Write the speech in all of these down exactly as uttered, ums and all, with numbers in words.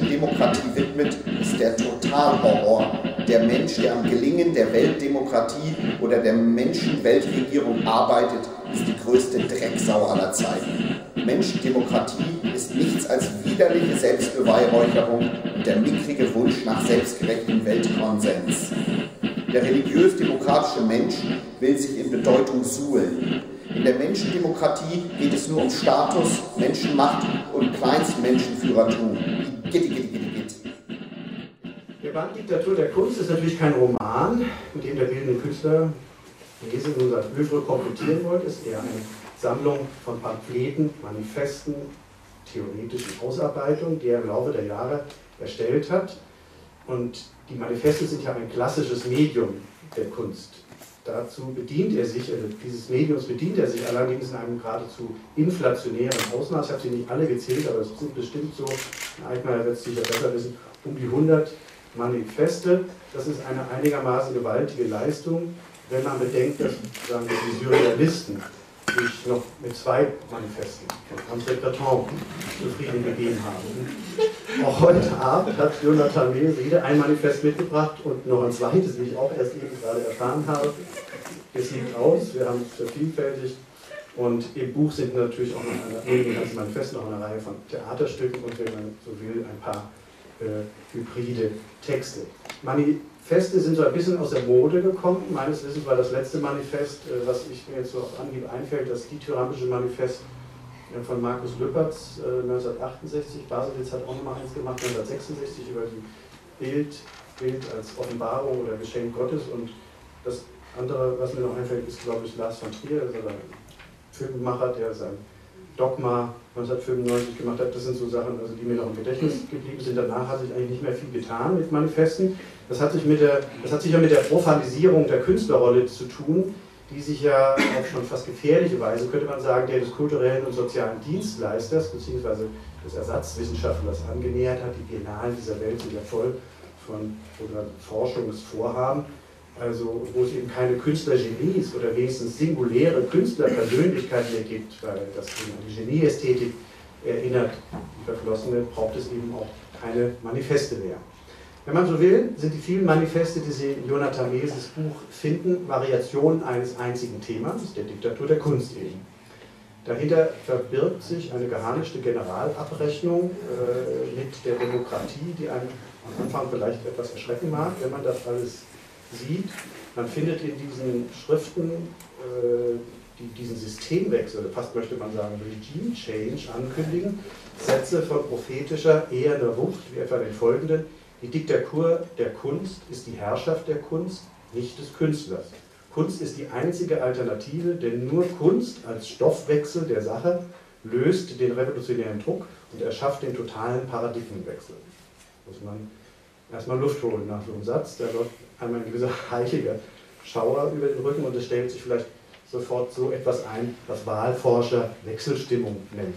Demokratie widmet, ist der Totalhorror. Der Mensch, der am Gelingen der Weltdemokratie oder der Menschenweltregierung arbeitet, ist die größte Drecksau aller Zeiten. Menschendemokratie ist nichts als widerliche Selbstbeweihräucherung und der mickrige Wunsch nach selbstgerechtem Weltkonsens. Der religiös-demokratische Mensch will sich in Bedeutung suhlen. In der Menschendemokratie geht es nur um Status, Menschenmacht und Kleinstmenschenführertum. Gitti, gitti, gitti, gitti. Der Band Diktatur der Kunst ist natürlich kein Roman, mit dem der bildende Künstler Lese nun sein Övre komplettieren wollte, ist eher eine Sammlung von Pamphleten, Manifesten, theoretischen Ausarbeitungen, die er im Laufe der Jahre erstellt hat. Und die Manifeste sind ja ein klassisches Medium der Kunst. Dazu bedient er sich, also dieses Mediums bedient er sich allerdings in einem geradezu inflationären Ausmaß. Ich habe sie nicht alle gezählt, aber es sind bestimmt so, Eichmeier wird es sicher besser wissen, um die hundert Manifeste. Das ist eine einigermaßen gewaltige Leistung, wenn man bedenkt, dass sagen wir, die Surrealisten sich noch mit zwei Manifesten von André Breton zufrieden gegeben haben. Auch heute Abend hat Jonathan Mese wieder ein Manifest mitgebracht und noch ein zweites, wie ich auch erst eben gerade erfahren habe. Es liegt aus, wir haben es vervielfältigt und im Buch sind natürlich auch noch eine, neben dem ganzen Manifest noch eine Reihe von Theaterstücken und, wenn man so will, ein paar äh, hybride Texte. Manifeste sind so ein bisschen aus der Mode gekommen. Meines Wissens war das letzte Manifest, äh, was ich mir jetzt so auf Anhieb einfällt, das Dithyrampische Manifest äh, von Markus Lüpertz äh, neunzehnhundertachtundsechzig. Baselitz hat auch nochmal eins gemacht, neunzehnhundertsechsundsechzig, über die Bild, Bild als Offenbarung oder Geschenk Gottes. Und das andere, was mir noch einfällt, ist, glaube ich, Lars von Trier, also ein Filmemacher, der sein Dogma neunzehnhundertfünfundneunzig gemacht hat. Das sind so Sachen, also die mir noch im Gedächtnis geblieben sind. Danach hat sich eigentlich nicht mehr viel getan mit Manifesten. Das hat sich, mit der, das hat sich ja mit der Profanisierung der Künstlerrolle zu tun, die sich ja auf schon fast gefährliche Weise, könnte man sagen, der des kulturellen und sozialen Dienstleisters bzw. des Ersatzwissenschaftlers angenähert hat. Die Biennalen dieser Welt sind ja voll von oder Forschungsvorhaben, also wo es eben keine Künstlergenies oder wenigstens singuläre Künstlerpersönlichkeiten mehr gibt, weil das eben an die Genieästhetik erinnert, die verflossene, braucht es eben auch keine Manifeste mehr. Wenn man so will, sind die vielen Manifeste, die Sie in Jonathan Meses Buch finden, Variationen eines einzigen Themas, der Diktatur der Kunst eben. Dahinter verbirgt sich eine geharnischte Generalabrechnung äh, mit der Demokratie, die einen am Anfang vielleicht etwas erschrecken mag, wenn man das alles sieht. Man findet in diesen Schriften, äh, die diesen Systemwechsel, fast möchte man sagen Regime Change ankündigen, Sätze von prophetischer, eherner Wucht, wie etwa den folgenden: Die Diktatur der Kunst ist die Herrschaft der Kunst, nicht des Künstlers. Kunst ist die einzige Alternative, denn nur Kunst als Stoffwechsel der Sache löst den revolutionären Druck und erschafft den totalen Paradigmenwechsel. Muss man erstmal Luft holen nach so einem Satz, da läuft einmal ein gewisser heiliger Schauer über den Rücken und es stellt sich vielleicht sofort so etwas ein, was Wahlforscher Wechselstimmung nennen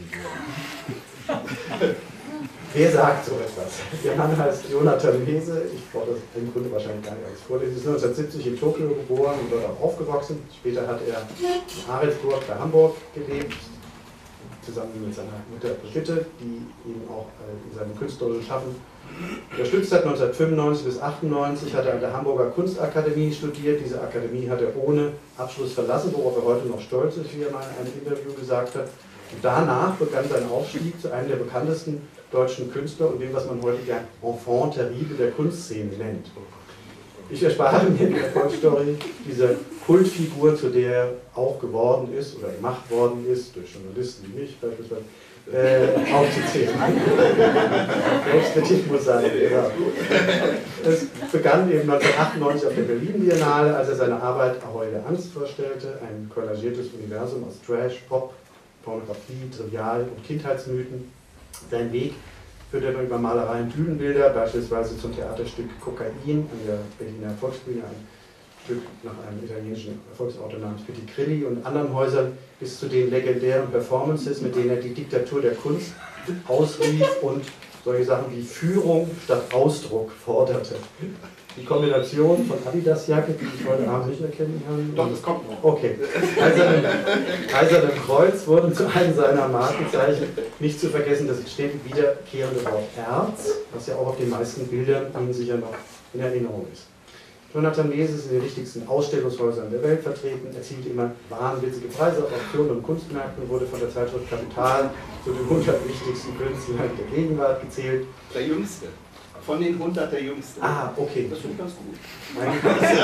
würden. Wer sagt so etwas? Der Mann heißt Jonathan Mese, ich brauche das im Grunde wahrscheinlich gar nicht alles vorlesen. Er ist neunzehnhundertsiebzig in Tokio geboren und dort auch aufgewachsen. Später hat er in Ahrensburg bei Hamburg gelebt, zusammen mit seiner Mutter Brigitte, die ihn auch in seinem künstlerischen Schaffen unterstützt hat. neunzehnhundertfünfundneunzig bis achtundneunzig hat er an der Hamburger Kunstakademie studiert. Diese Akademie hat er ohne Abschluss verlassen, worauf er heute noch stolz ist, wie er mal in einem Interview gesagt hat. Und danach begann sein Aufstieg zu einem der bekanntesten deutschen Künstler und dem, was man heute gern Enfant terrible der Kunstszene nennt. Ich erspare mir in der Erfolgsstory diese Kultfigur, zu der er auch geworden ist oder gemacht worden ist, durch Journalisten wie mich beispielsweise, äh, aufzuzählen. Selbstkritik muss sein. Ja. Es begann eben neunzehnhundertachtundneunzig auf der Berlin Biennale, als er seine Arbeit Ahoi der Angst vorstellte, ein collagiertes Universum aus Trash, Pop, Pornografie, Trivial- und Kindheitsmythen. Sein Weg führte er über Malereien, Bühnenbilder, beispielsweise zum Theaterstück Kokain an der Berliner Volksbühne, ein Stück nach einem italienischen Erfolgsautor namens Pitti Grilli und anderen Häusern, bis zu den legendären Performances, mit denen er die Diktatur der Kunst ausrief und solche Sachen wie Führung statt Ausdruck forderte. Die Kombination von Adidas-Jacke, die ich heute Abend nicht erkennen kann. Doch, das kommt noch. Okay. Eisernem, Eisernem Kreuz wurden zu einem seiner Markenzeichen. Nicht zu vergessen das ständig wiederkehrende Wort Erz, was ja auch auf den meisten Bildern Ihnen sicher noch in Erinnerung ist. Jonathan Mese ist in den wichtigsten Ausstellungshäusern der Welt vertreten, erzielte immer wahnwitzige Preise auf Auktionen und Kunstmärkten und wurde von der Zeitschrift Kapital zu den hundert wichtigsten Künstlern der Gegenwart gezählt. Der Jüngste. Von den hundert der Jüngste. Ah, okay. Das finde ich ganz gut. Mein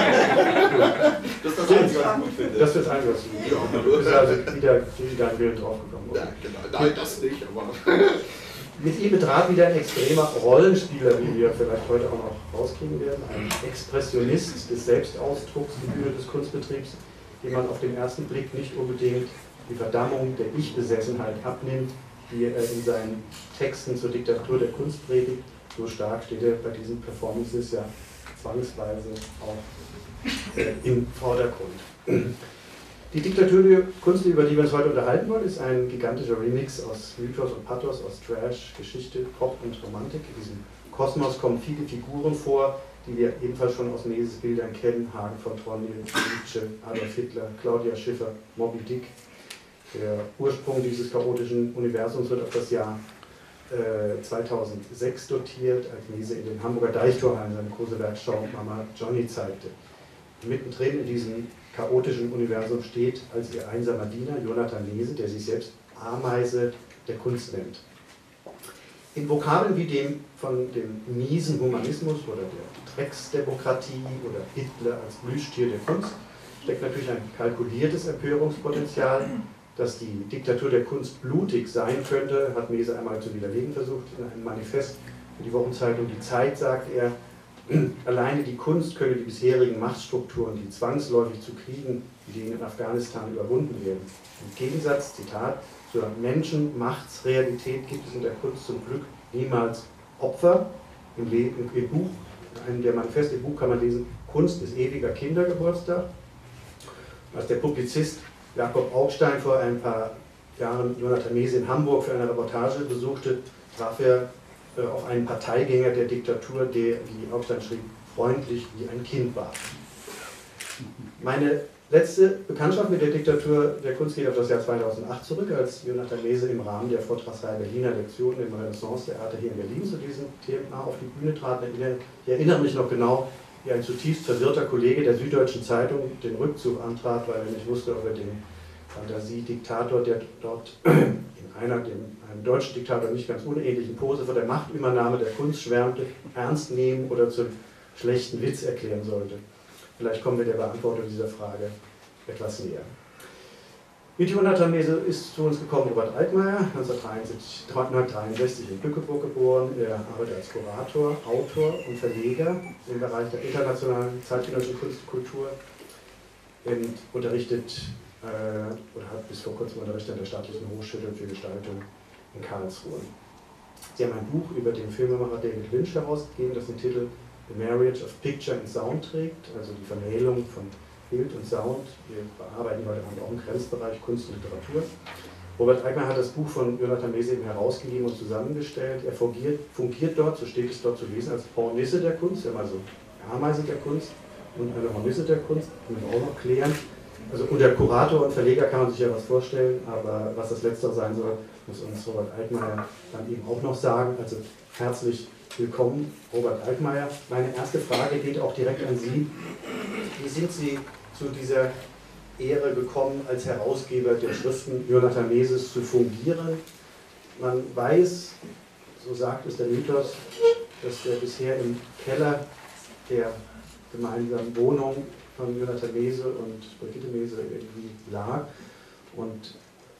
das ist das Einzige, was ich gut finde. Das ist das Einzige, was du gut findest. Du bist also wieder durch dein Willen draufgekommen. Ja, genau. Nein, das nicht, aber... Mit ihm betrat wieder ein extremer Rollenspieler, wie wir vielleicht heute auch noch rauskriegen werden, ein Expressionist des Selbstausdrucks im Bühne des Kunstbetriebs, dem man auf den ersten Blick nicht unbedingt die Verdammung der Ich-Besessenheit abnimmt, die er in seinen Texten zur Diktatur der Kunst predigt. So stark steht er bei diesen Performances ja zwangsweise auch äh, im Vordergrund. Die Diktatur der Kunst, über die wir uns heute unterhalten wollen, ist ein gigantischer Remix aus Mythos und Pathos, aus Trash, Geschichte, Pop und Romantik. In diesem Kosmos kommen viele Figuren vor, die wir ebenfalls schon aus Meses Bildern kennen. Hagen von Tronje, Nietzsche, Adolf Hitler, Claudia Schiffer, Moby Dick. Der Ursprung dieses chaotischen Universums wird auf das Jahr äh, zweitausendsechs dotiert, als Mese in den Hamburger Deichtorhallen seine große Werkschau Mama Johnny zeigte. Mittendrin in diesem chaotischen Universum steht als ihr einsamer Diener Jonathan Mese, der sich selbst Ameise der Kunst nennt. In Vokabeln wie dem von dem miesen Humanismus oder der Drecksdemokratie oder Hitler als Plüschtier der Kunst steckt natürlich ein kalkuliertes Empörungspotenzial. Dass die Diktatur der Kunst blutig sein könnte, hat Mese einmal zu widerlegen versucht. In einem Manifest für die Wochenzeitung Die Zeit sagt er, alleine die Kunst könne die bisherigen Machtstrukturen, die zwangsläufig zu Kriegen, wie denen in Afghanistan, überwunden werden. Im Gegensatz, Zitat, zur Menschenmachtsrealität gibt es in der Kunst zum Glück niemals Opfer. Im, Le im, im Buch, in einem der Manifeste im Buch kann man lesen, Kunst ist ewiger Kindergeburtstag. Als der Publizist Jakob Augstein vor ein paar Jahren Jonathan Mese in Hamburg für eine Reportage besuchte, traf er äh, auf einen Parteigänger der Diktatur, der, wie Augstein schrieb, freundlich wie ein Kind war. Meine letzte Bekanntschaft mit der Diktatur der Kunst geht auf das Jahr zweitausendacht zurück, als Jonathan Mese im Rahmen der Vortragsreihe Berliner Lektionen im Renaissance-Theater hier in Berlin zu diesem Thema auf die Bühne trat. Ich erinnere mich noch genau, wie ein zutiefst verwirrter Kollege der Süddeutschen Zeitung den Rückzug antrat, weil er nicht wusste, ob er den Fantasiediktator, der dort in einer dem einem deutschen Diktator nicht ganz unähnlichen Pose vor der Machtübernahme der Kunst schwärmte, ernst nehmen oder zum schlechten Witz erklären sollte. Vielleicht kommen wir der Beantwortung dieser Frage etwas näher. Mit Jonathan Mese ist zu uns gekommen Robert Altmaier, neunzehnhundertdreiundsechzig in Bückeburg geboren. Er arbeitet als Kurator, Autor und Verleger im Bereich der internationalen zeitgenössischen Kunst und Kultur und unterrichtet äh, oder hat bis vor kurzem unterrichtet an der Staatlichen Hochschule für Gestaltung in Karlsruhe. Sie haben ein Buch über den Filmemacher David Lynch herausgegeben, das den Titel The Marriage of Picture and Sound trägt, also die Vermählung von Bild und Sound. Wir bearbeiten heute auch im Grenzbereich Kunst und Literatur. Robert Altmaier hat das Buch von Jonathan Mese eben herausgegeben und zusammengestellt. Er fungiert, fungiert dort, so steht es dort zu lesen, als Hornisse der Kunst, also Ameise der Kunst und eine Hornisse der Kunst, können wir auch noch klären. Also unter Kurator und Verleger kann man sich ja was vorstellen, aber was das Letztere sein soll, muss uns Robert Altmaier dann eben auch noch sagen. Also herzlich willkommen, Robert Altmaier. Meine erste Frage geht auch direkt an Sie. Wie sind Sie zu dieser Ehre gekommen, als Herausgeber der Schriften Jonathan Meses zu fungieren? Man weiß, so sagt es der Mythos, dass der bisher im Keller der gemeinsamen Wohnung von Jonathan Mese und Brigitte Mese irgendwie lag. Und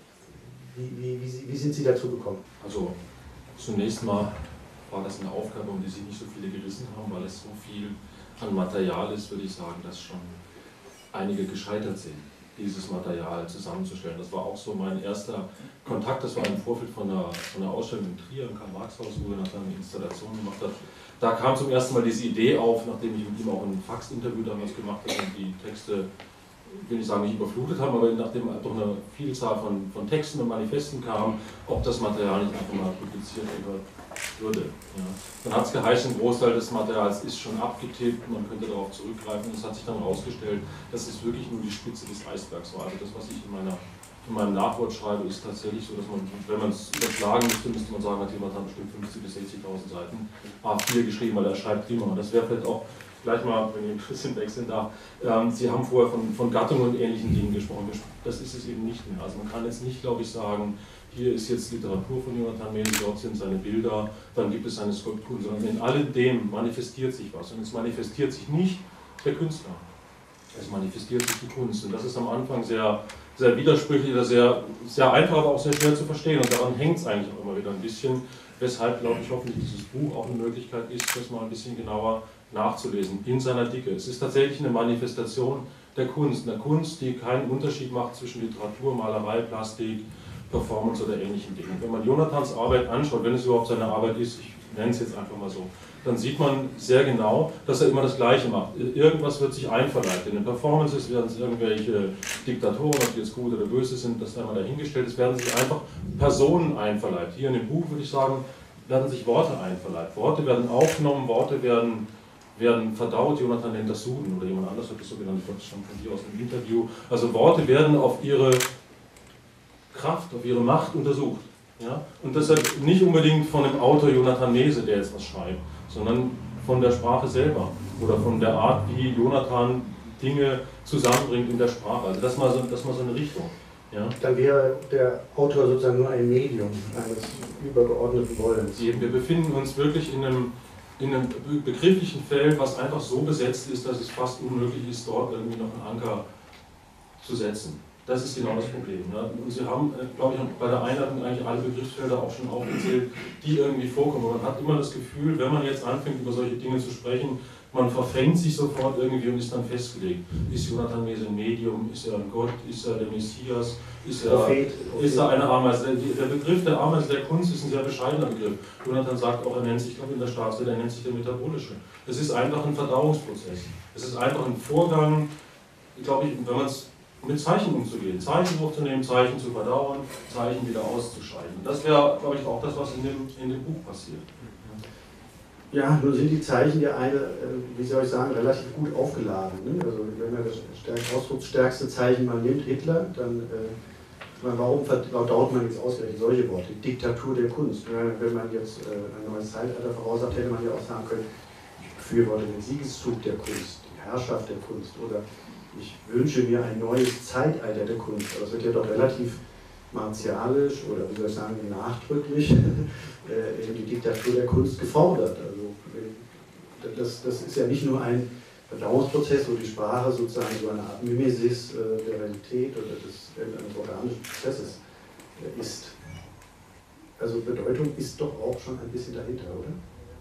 wie, wie, wie, wie sind Sie dazu gekommen? Also zunächst mal war das eine Aufgabe, um die sich nicht so viele gerissen haben, weil es so viel an Material ist, würde ich sagen, dass schon einige gescheitert sind, dieses Material zusammenzustellen. Das war auch so mein erster Kontakt, das war im Vorfeld von einer, von einer Ausstellung in Trier, im Karl-Marx-Haus, wo Jonathan eine Installation gemacht hat. Da kam zum ersten Mal diese Idee auf, nachdem ich mit ihm auch ein Fax-Interview damals gemacht habe und die Texte ich will nicht sagen, nicht überflutet haben, aber nachdem doch eine Vielzahl von, von Texten und Manifesten kam, ob das Material nicht einfach mal publiziert würde. Ja. Dann hat es geheißen, ein Großteil des Materials ist schon abgetippt, man könnte darauf zurückgreifen. Es hat sich dann herausgestellt, dass es wirklich nur die Spitze des Eisbergs war. Also das, was ich in, meiner, in meinem Nachwort schreibe, ist tatsächlich so, dass man, wenn man es überschlagen müsste, müsste man sagen, hat jemand dann bestimmt fünfzigtausend bis sechzigtausend Seiten A vier geschrieben, weil er schreibt prima. Und das wäre vielleicht auch gleich mal, wenn ich ein bisschen wechseln darf, ähm, Sie haben vorher von, von Gattungen und ähnlichen Dingen gesprochen. Das ist es eben nicht mehr. Also man kann jetzt nicht, glaube ich, sagen, hier ist jetzt Literatur von Jonathan Mehlen, dort sind seine Bilder, dann gibt es seine Skulpturen, sondern in alledem manifestiert sich was. Und es manifestiert sich nicht der Künstler, es manifestiert sich die Kunst. Und das ist am Anfang sehr, sehr widersprüchlich oder sehr, sehr einfach, aber auch sehr schwer zu verstehen. Und daran hängt es eigentlich auch immer wieder ein bisschen, weshalb, glaube ich, hoffentlich dieses Buch auch eine Möglichkeit ist, das mal ein bisschen genauer nachzulesen, in seiner Dicke. Es ist tatsächlich eine Manifestation der Kunst, eine Kunst, die keinen Unterschied macht zwischen Literatur, Malerei, Plastik, Performance oder ähnlichen Dingen. Wenn man Jonathans Arbeit anschaut, wenn es überhaupt seine Arbeit ist, ich nenne es jetzt einfach mal so, dann sieht man sehr genau, dass er immer das Gleiche macht. Irgendwas wird sich einverleibt. In den Performances werden es irgendwelche Diktatoren, ob die jetzt gut oder böse sind, das einmal dahingestellt ist, werden sich einfach Personen einverleibt. Hier in dem Buch würde ich sagen, werden sich Worte einverleibt. Worte werden aufgenommen, Worte werden werden verdaut, Jonathan nennt das Suden oder jemand anders hat das so genannt, ich glaube, das stammt von dir aus dem Interview. Also Worte werden auf ihre Kraft, auf ihre Macht untersucht. Ja? Und deshalb nicht unbedingt von dem Autor Jonathan Mese, der jetzt was schreibt, sondern von der Sprache selber oder von der Art, wie Jonathan Dinge zusammenbringt in der Sprache. Also das mal so, das mal so eine Richtung. Ja? Dann wäre der Autor sozusagen nur ein Medium eines übergeordneten Wollens. Wir befinden uns wirklich in einem in einem begrifflichen Feld, was einfach so besetzt ist, dass es fast unmöglich ist, dort irgendwie noch einen Anker zu setzen. Das ist genau das Problem. Ne? Und Sie haben, glaube ich, bei der Einleitung eigentlich alle Begriffsfelder auch schon aufgezählt, die irgendwie vorkommen. Man hat immer das Gefühl, wenn man jetzt anfängt, über solche Dinge zu sprechen, man verfängt sich sofort irgendwie und ist dann festgelegt. Ist Jonathan Mese ein Medium? Ist er ein Gott? Ist er der Messias? Ist er, Prophet. ist er eine Ameise? Der Begriff der Ameise der Kunst ist ein sehr bescheidener Begriff. Jonathan sagt auch, er nennt sich, ich glaube in der Staatsrede, er nennt sich der Metabolische. Es ist einfach ein Verdauungsprozess. Es ist einfach ein Vorgang, glaube ich, wenn man es mit Zeichen umzugehen, Zeichen hochzunehmen, Zeichen zu verdauen, Zeichen wieder auszuscheiden. Das wäre, glaube ich, auch das, was in dem, in dem Buch passiert. Ja, nun sind die Zeichen ja eine, wie soll ich sagen, relativ gut aufgeladen. Ne? Also wenn man das stärk, ausdrucksstärkste Zeichen mal nimmt, Hitler, dann äh, warum verdaut man jetzt ausgerechnet solche Worte? Diktatur der Kunst. Wenn man jetzt äh, ein neues Zeitalter voraussagt, hätte man ja auch sagen können, ich befürworte den Siegeszug der Kunst, die Herrschaft der Kunst oder ich wünsche mir ein neues Zeitalter der Kunst. Aber es wird ja doch relativ martialisch oder wie soll ich sagen, nachdrücklich äh, die Diktatur der Kunst gefordert. Also das, das ist ja nicht nur ein Verdauungsprozess, wo die Sprache sozusagen so eine Art Mimesis äh, der Realität oder des eines organischen Prozesses äh, ist. Also Bedeutung ist doch auch schon ein bisschen dahinter, oder?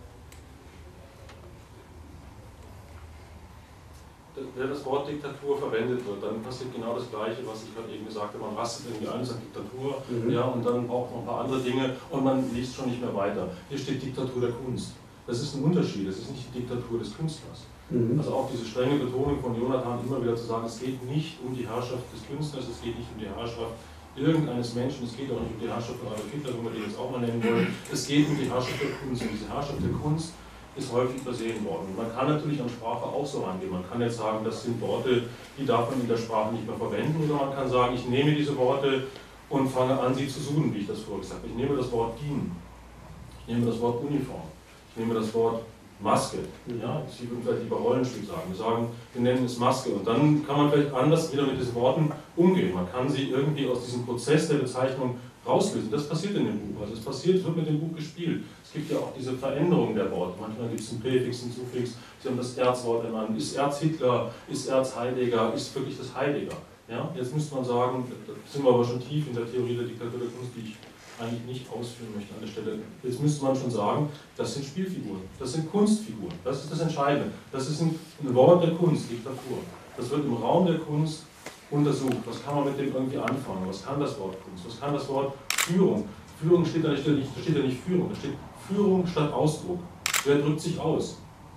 Wenn das Wort Diktatur verwendet wird, dann passiert genau das Gleiche, was ich gerade eben gesagt habe. Man rastet irgendwie ein, sagt Diktatur, mhm. ja, und dann braucht man ein paar andere Dinge und man liest schon nicht mehr weiter. Hier steht Diktatur der Kunst. Das ist ein Unterschied, das ist nicht die Diktatur des Künstlers. Mhm. Also auch diese strenge Betonung von Jonathan immer wieder zu sagen, es geht nicht um die Herrschaft des Künstlers, es geht nicht um die Herrschaft irgendeines Menschen, es geht auch nicht um die Herrschaft von Adolf Hitler, wenn wir den jetzt auch mal nennen wollen. Es geht um die Herrschaft der Kunst und diese Herrschaft der Kunst ist häufig übersehen worden. Man kann natürlich an Sprache auch so rangehen. Man kann jetzt sagen, das sind Worte, die darf man in der Sprache nicht mehr verwenden, oder man kann sagen, ich nehme diese Worte und fange an, sie zu suden, wie ich das vorher gesagt habe. Ich nehme das Wort dienen, ich nehme das Wort Uniform, ich nehme das Wort Maske. Ja, Sie würden vielleicht lieber Rollenspiel sagen. Wir sagen, wir nennen es Maske. Und dann kann man vielleicht anders wieder mit diesen Worten umgehen. Man kann sie irgendwie aus diesem Prozess der Bezeichnung rauslösen. Das passiert in dem Buch. Also es passiert, es wird mit dem Buch gespielt. Es gibt ja auch diese Veränderung der Worte. Manchmal gibt es einen Präfix, einen Suffix. Sie haben das Erzwort genannt. Ist Erz Hitler? Ist Erz Heidegger? Ist wirklich das Heidegger? Ja? Jetzt müsste man sagen, da sind wir aber schon tief in der Theorie der Diktatur der Kunst, die ich eigentlich nicht ausführen möchte an der Stelle. Jetzt müsste man schon sagen, das sind Spielfiguren, das sind Kunstfiguren. Das ist das Entscheidende. Das ist ein, ein Wort der Kunst, Diktatur. Das wird im Raum der Kunst untersucht. Was kann man mit dem irgendwie anfangen? Was kann das Wort Kunst? Was kann das Wort Führung? Führung steht da nicht, da steht da nicht Führung, da steht Führung statt Ausdruck. Wer drückt sich aus?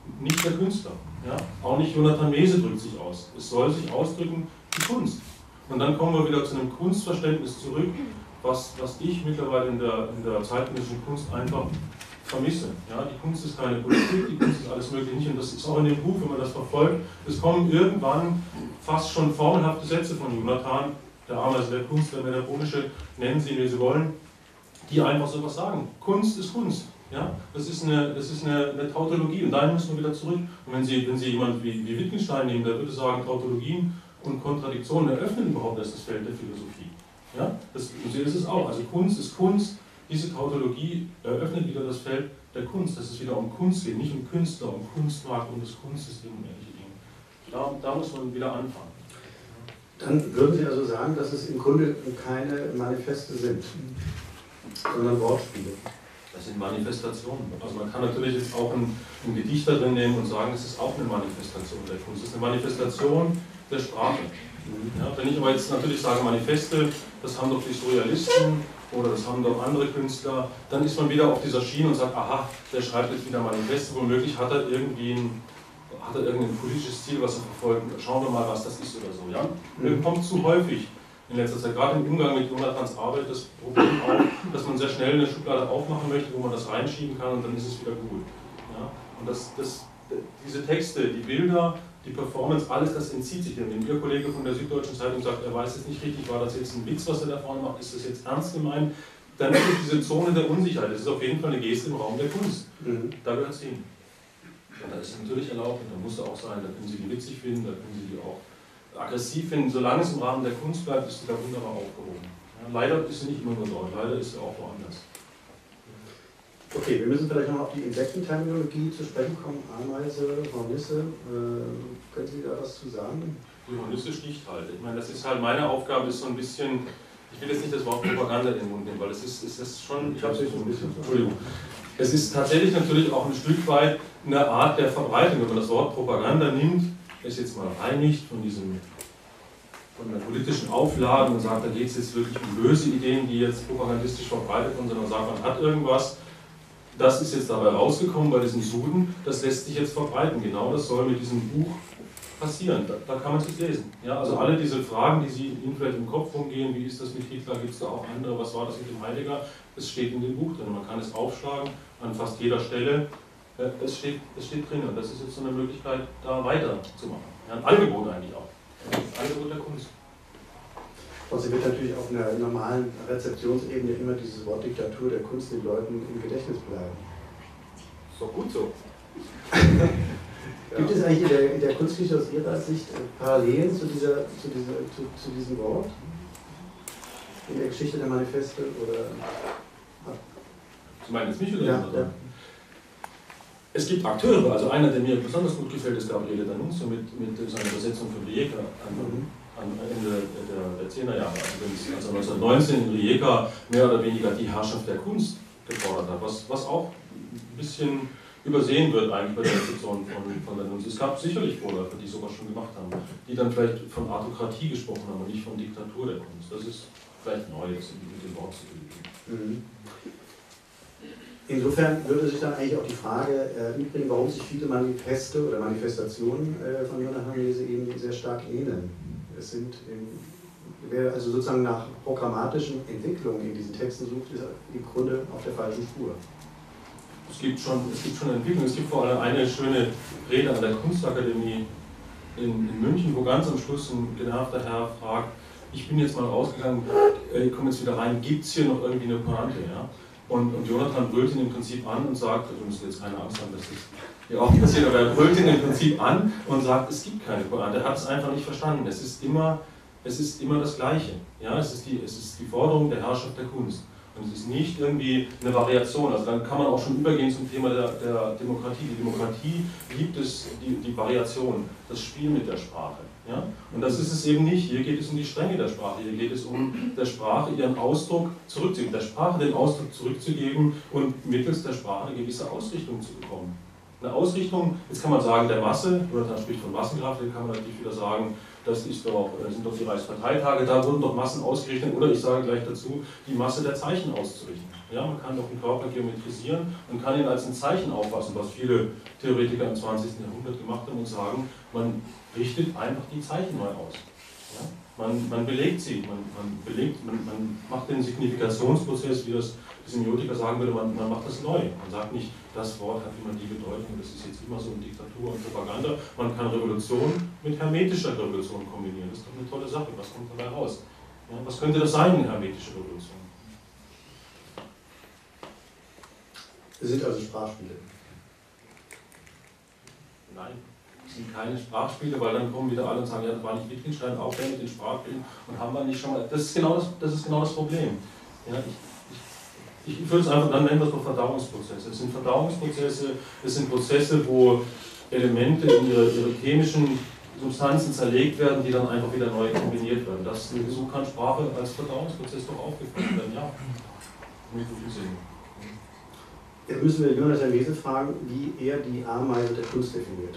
nicht der Künstler. Ja? Auch nicht Jonathan Mese drückt sich aus. Es soll sich ausdrücken die Kunst. Und dann kommen wir wieder zu einem Kunstverständnis zurück, was, was ich mittlerweile in der, in der zeitgenössischen Kunst einfach vermisse. Ja? Die Kunst ist keine Politik, die Kunst ist alles Mögliche nicht. Und das ist auch in dem Buch, wenn man das verfolgt, es kommen irgendwann fast schon formelhafte Sätze von Jonathan, der Ameise der Kunst, der Metabolische, nennen Sie ihn, wie Sie wollen, die einfach sowas sagen. Kunst ist Kunst. Ja? Das ist, eine, das ist eine, eine Tautologie und dahin müssen wir wieder zurück. Und wenn Sie, wenn Sie jemanden wie, wie Wittgenstein nehmen, der würde sagen, Tautologien und Kontradiktionen eröffnen überhaupt erst das Feld der Philosophie. Ja? Das, so ist es auch. Also Kunst ist Kunst. Diese Tautologie eröffnet wieder das Feld der Kunst, dass es wieder um Kunst geht, nicht um Künstler, um Kunstmarkt und das Kunstsystem und ähnliche Dinge. Da, da muss man wieder anfangen. Dann würden Sie also sagen, dass es im Grunde keine Manifeste sind, sondern Wortspiele. Das sind Manifestationen. Also man kann natürlich jetzt auch einen, einen Gedicht darin nehmen und sagen, es ist auch eine Manifestation der Kunst. Es ist eine Manifestation der Sprache. Ja, wenn ich aber jetzt natürlich sage Manifeste, das haben doch die Surrealisten oder das haben doch andere Künstler, dann ist man wieder auf dieser Schiene und sagt, aha, der schreibt jetzt wieder Manifeste, womöglich hat er irgendwie ein, hat er irgendein politisches Ziel, was er verfolgt. Schauen wir mal, was das ist oder so. Ja? Mhm. Das kommt zu häufig in letzter Zeit, gerade im Umgang mit Jonathans Arbeit, das Problem auch, dass man sehr schnell eine Schublade aufmachen möchte, wo man das reinschieben kann und dann ist es wieder gut. Ja? Und das, das, diese Texte, die Bilder, die Performance, alles das entzieht sich dem. Wenn Ihr Kollege von der Süddeutschen Zeitung sagt, er weiß jetzt nicht richtig, war das jetzt ein Witz, was er da vorne macht, ist das jetzt ernst gemeint, dann ist es diese Zone der Unsicherheit. Das ist auf jeden Fall eine Geste im Raum der Kunst. Mhm. Da gehört es hin. Und da ist es natürlich erlaubt und da muss es auch sein, da können Sie die witzig finden, da können Sie die auch aggressiv finden. Solange es im Rahmen der Kunst bleibt, ist sie da wunderbar aufgehoben. Ja, leider ist sie nicht immer nur dort, leider ist sie auch woanders. Okay, wir müssen vielleicht noch auf die Insektenterminologie zu sprechen kommen. Ameise, Hornisse, äh, können Sie da was zu sagen? Die Hornisse sticht halt. Ich meine, das ist halt meine Aufgabe, ist so ein bisschen, ich will jetzt nicht das Wort Propaganda in den Mund nehmen, weil es ist, es ist schon, ich habe es so ein bisschen, Entschuldigung. Es ist tatsächlich natürlich auch ein Stück weit eine Art der Verbreitung. Wenn man das Wort Propaganda nimmt, ist jetzt mal reinigt von diesem von der politischen Aufladen und sagt, da geht es jetzt wirklich um böse Ideen, die jetzt propagandistisch verbreitet wurden, sondern sagt, man hat irgendwas, das ist jetzt dabei rausgekommen bei diesem Suden, das lässt sich jetzt verbreiten. Genau das soll mit diesem Buch passieren. Da, da kann man es lesen. Ja, also alle diese Fragen, die Sie Ihnen vielleicht im Kopf rumgehen, wie ist das mit Hitler, gibt es da auch andere, was war das mit dem Heidegger, es steht in dem Buch drin. Man kann es aufschlagen an fast jeder Stelle. Es steht, es steht drin und das ist jetzt so eine Möglichkeit, da weiterzumachen. Ja, ein Angebot eigentlich auch. Ein Angebot der Kunst. Trotzdem wird natürlich auf einer normalen Rezeptionsebene immer dieses Wort Diktatur der Kunst den Leuten im Gedächtnis bleiben. Ist doch gut so. Gibt es eigentlich in der, in der Kunstgeschichte aus Ihrer Sicht Parallelen zu, dieser, zu, dieser, zu, zu diesem Wort? In der Geschichte der Manifeste? Oder? Sie meinen jetzt mich oder? Ja, ja. Es gibt Akteure, also einer, der mir besonders gut gefällt, ist Gabriele D'Annunzio mit, mit seiner Übersetzung von Rijeka an, mhm. am Ende der, der zehner Jahre, also, also neunzehnhundertneunzehn in Rijeka mehr oder weniger die Herrschaft der Kunst gefordert hat, was, was auch ein bisschen übersehen wird eigentlich bei der Rezeption von, von D'Annunzio. Es gab sicherlich Vorläufer, die sowas schon gemacht haben, die dann vielleicht von Autokratie gesprochen haben und nicht von Diktatur der Kunst. Das ist vielleicht neu, jetzt mit dem Wort zu bilden. Mhm. Insofern würde sich dann eigentlich auch die Frage äh, übrigen, warum sich viele Manifeste oder Manifestationen äh, von Jonathan Mese eben sehr stark ähneln. Es sind, in, wer also sozusagen nach programmatischen Entwicklungen in diesen Texten sucht, ist im Grunde auf der falschen Spur. Es gibt schon, es gibt schon Entwicklung. Es gibt vor allem eine schöne Rede an der Kunstakademie in, in München, wo ganz am Schluss ein genervter Herr fragt, ich bin jetzt mal rausgegangen, ich komme jetzt wieder rein, gibt es hier noch irgendwie eine Pointe? Ja? Und, und Jonathan brüllt ihn im Prinzip an und sagt, wir müssen jetzt keine Angst haben, dass das hier auch passiert, aber er brüllt ihn im Prinzip an und sagt, es gibt keine Pointe. Er hat es einfach nicht verstanden. Es ist immer, es ist immer das Gleiche. Ja? Es ist die, es ist die Forderung der Herrschaft der Kunst. Und es ist nicht irgendwie eine Variation. Also dann kann man auch schon übergehen zum Thema der, der Demokratie. Die Demokratie liebt es, die, die Variation, das Spiel mit der Sprache. Ja? Und das ist es eben nicht. Hier geht es um die Strenge der Sprache. Hier geht es um der Sprache ihren Ausdruck zurückzugeben, der Sprache den Ausdruck zurückzugeben und mittels der Sprache eine gewisse Ausrichtung zu bekommen. Eine Ausrichtung, jetzt kann man sagen, der Masse, Jonathan spricht von Massenkraft, dann kann man natürlich wieder sagen, das ist doch, sind doch die Reichsparteitage, da wurden doch Massen ausgerechnet, oder ich sage gleich dazu, die Masse der Zeichen auszurichten. Ja, man kann doch einen Körper geometrisieren und kann ihn als ein Zeichen auffassen, was viele Theoretiker im zwanzigsten Jahrhundert gemacht haben und sagen, man richtet einfach die Zeichen neu aus. Ja? Man, man belegt sie, man, man, belegt, man, man macht den Signifikationsprozess, wie das die Semiotiker sagen würde, man, man macht das neu. Man sagt nicht, das Wort hat immer die Bedeutung, das ist jetzt immer so in Diktatur und Propaganda. Man kann Revolution mit hermetischer Revolution kombinieren. Das ist doch eine tolle Sache. Was kommt dabei raus? Ja, was könnte das sein, eine hermetische Revolution? Es sind also Sprachspiele. Nein, es sind keine Sprachspiele, weil dann kommen wieder alle und sagen, ja, das war nicht Wittgenstein, auch der mit den Sprachspielen und haben wir nicht schon mal. Das ist genau das, das, ist genau das Problem. Ja, ich, Ich, ich würde es einfach, dann nennen wir es doch Verdauungsprozesse. Es sind Verdauungsprozesse, es sind Prozesse, wo Elemente in ihre, ihre chemischen Substanzen zerlegt werden, die dann einfach wieder neu kombiniert werden. Das, so kann Sprache als Verdauungsprozess doch aufgefasst werden, ja. Mit so viel Sinn. Jetzt müssen wir Jonathan Wesel fragen, wie er die Ameise der Kunst definiert.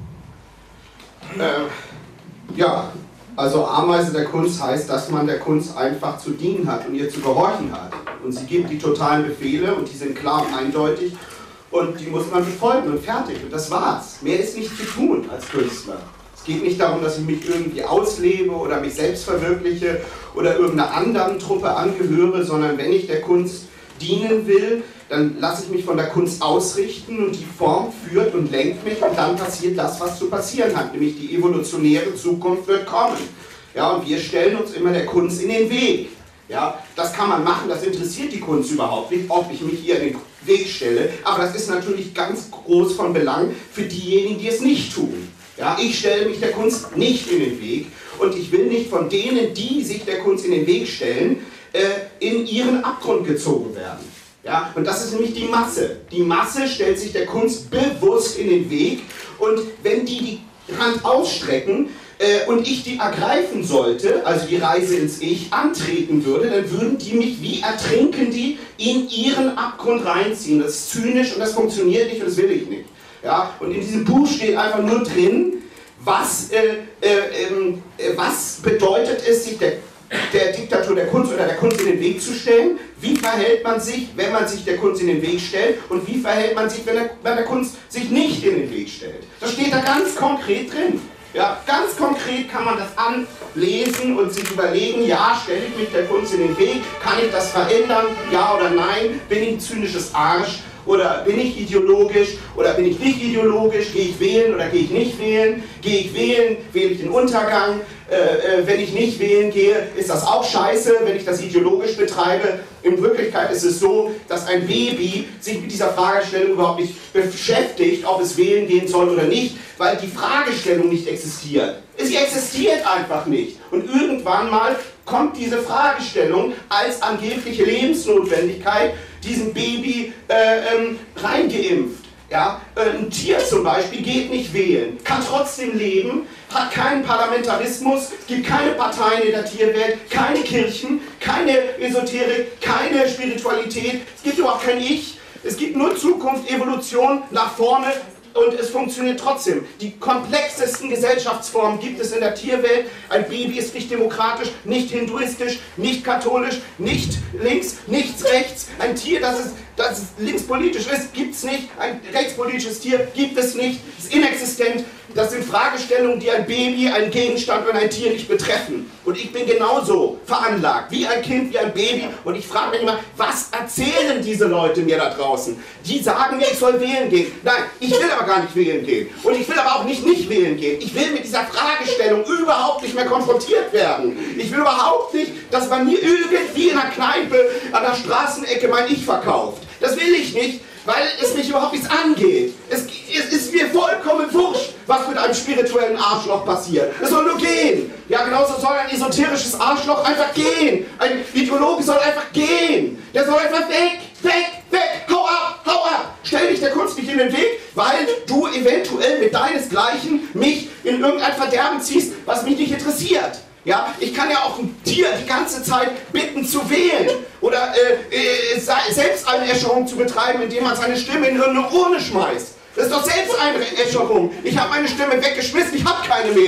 Äh, ja, also Ameise der Kunst heißt, dass man der Kunst einfach zu dienen hat und ihr zu gehorchen hat. Und sie gibt die totalen Befehle und die sind klar und eindeutig und die muss man befolgen und fertig. Und das war's. Mehr ist nicht zu tun als Künstler. Es geht nicht darum, dass ich mich irgendwie auslebe oder mich selbst verwirkliche oder irgendeiner anderen Truppe angehöre, sondern wenn ich der Kunst dienen will, dann lasse ich mich von der Kunst ausrichten und die Form führt und lenkt mich und dann passiert das, was zu passieren hat, nämlich die evolutionäre Zukunft wird kommen. Ja, und wir stellen uns immer der Kunst in den Weg. Ja, das kann man machen, das interessiert die Kunst überhaupt nicht, ob ich mich hier in den Weg stelle, aber das ist natürlich ganz groß von Belang für diejenigen, die es nicht tun. Ja, ich stelle mich der Kunst nicht in den Weg und ich will nicht von denen, die sich der Kunst in den Weg stellen, äh, in ihren Abgrund gezogen werden. Ja, und das ist nämlich die Masse. Die Masse stellt sich der Kunst bewusst in den Weg und wenn die die Hand ausstrecken äh, und ich die ergreifen sollte, also die Reise ins Ich antreten würde, dann würden die mich wie ertrinken die in ihren Abgrund reinziehen. Das ist zynisch und das funktioniert nicht und das will ich nicht. Ja, und in diesem Buch steht einfach nur drin, was, äh, äh, äh, was bedeutet es, sich der der Diktatur der Kunst oder der Kunst in den Weg zu stellen, wie verhält man sich, wenn man sich der Kunst in den Weg stellt und wie verhält man sich, wenn der, wenn der Kunst sich nicht in den Weg stellt. Das steht da ganz konkret drin. Ja, ganz konkret kann man das anlesen und sich überlegen, ja, stelle ich mich der Kunst in den Weg, kann ich das verändern, ja oder nein, bin ich ein zynisches Arsch oder bin ich ideologisch oder bin ich nicht ideologisch, gehe ich wählen oder gehe ich nicht wählen, gehe ich wählen, wähle ich den Untergang, äh, äh, wenn ich nicht wählen gehe, ist das auch scheiße, wenn ich das ideologisch betreibe. In Wirklichkeit ist es so, dass ein Baby sich mit dieser Fragestellung überhaupt nicht beschäftigt, ob es wählen gehen soll oder nicht, weil die Fragestellung nicht existiert. Sie existiert einfach nicht. Und irgendwann mal kommt diese Fragestellung als angebliche Lebensnotwendigkeit diesem Baby äh, ähm, reingeimpft. Ja? Ein Tier zum Beispiel geht nicht wählen, kann trotzdem leben, hat keinen Parlamentarismus, es gibt keine Parteien in der Tierwelt, keine Kirchen, keine Esoterik, keine Spiritualität, es gibt überhaupt kein Ich, es gibt nur Zukunft, Evolution, nach vorne. Und es funktioniert trotzdem. Die komplexesten Gesellschaftsformen gibt es in der Tierwelt. Ein Baby ist nicht demokratisch, nicht hinduistisch, nicht katholisch, nicht links, nichts rechts. Ein Tier, das, ist, das linkspolitisch ist, gibt es nicht. Ein rechtspolitisches Tier gibt es nicht. Ist inexistent. Das sind Fragestellungen, die ein Baby, einen Gegenstand und ein Tier nicht betreffen. Und ich bin genauso veranlagt, wie ein Kind, wie ein Baby. Und ich frage mich immer, was erzählen diese Leute mir da draußen? Die sagen mir, ich soll wählen gehen. Nein, ich will aber gar nicht wählen gehen. Und ich will aber auch nicht nicht wählen gehen. Ich will mit dieser Fragestellung überhaupt nicht mehr konfrontiert werden. Ich will überhaupt nicht, dass man mir irgendwie in einer Kneipe an der Straßenecke mein Ich verkauft. Das will ich nicht, weil es mich überhaupt nichts angeht. Es, es ist mir vollkommen wurscht, was mit einem spirituellen Arschloch passiert. Es soll nur gehen. Ja, genauso soll ein esoterisches Arschloch einfach gehen. Ein Ideologe soll einfach gehen. Der soll einfach weg, weg, weg. Hau ab, hau ab. Stell dich der Kunst nicht in den Weg, weil du eventuell mit deinesgleichen mich in irgendein Verderben ziehst, was mich nicht interessiert. Ja, ich kann ja auch ein Tier die ganze Zeit bitten zu wählen oder äh, äh, Selbsteinäscherung zu betreiben, indem man seine Stimme in irgendeine Urne schmeißt. Das ist doch Selbsteinäscherung. Ich habe meine Stimme weggeschmissen, ich habe keine mehr.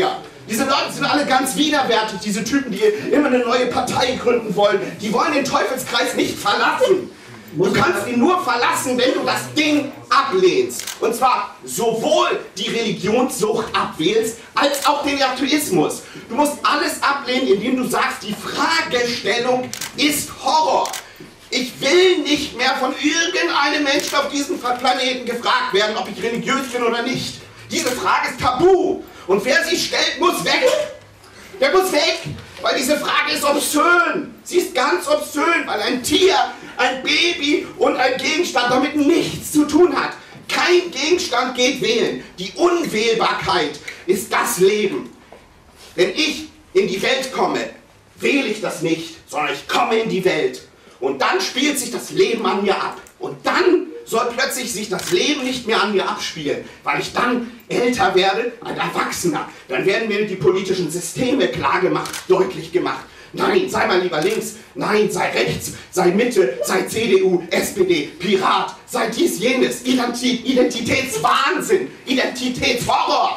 Diese Leute sind alle ganz widerwärtig, diese Typen, die immer eine neue Partei gründen wollen. Die wollen den Teufelskreis nicht verlassen. Du kannst ihn nur verlassen, wenn du das Ding ablehnst. Und zwar sowohl die Religionssucht abwählst, als auch den Atheismus. Du musst alles ablehnen, indem du sagst, die Fragestellung ist Horror. Ich will nicht mehr von irgendeinem Menschen auf diesem Planeten gefragt werden, ob ich religiös bin oder nicht. Diese Frage ist tabu. Und wer sie stellt, muss weg. Der muss weg, weil diese Frage ist obszön. Sie ist ganz obszön, weil ein Tier, ein Baby und ein Gegenstand damit nichts zu tun hat. Kein Gegenstand geht wählen. Die Unwählbarkeit ist das Leben. Wenn ich in die Welt komme, wähle ich das nicht, sondern ich komme in die Welt. Und dann spielt sich das Leben an mir ab. Und dann soll plötzlich sich das Leben nicht mehr an mir abspielen, weil ich dann älter werde, ein Erwachsener. Dann werden mir die politischen Systeme klar gemacht, deutlich gemacht. Nein, sei mal lieber links, nein, sei rechts, sei Mitte, sei C D U, S P D, Pirat, sei dies, jenes, Identi- Identitätswahnsinn, Identitätshorror,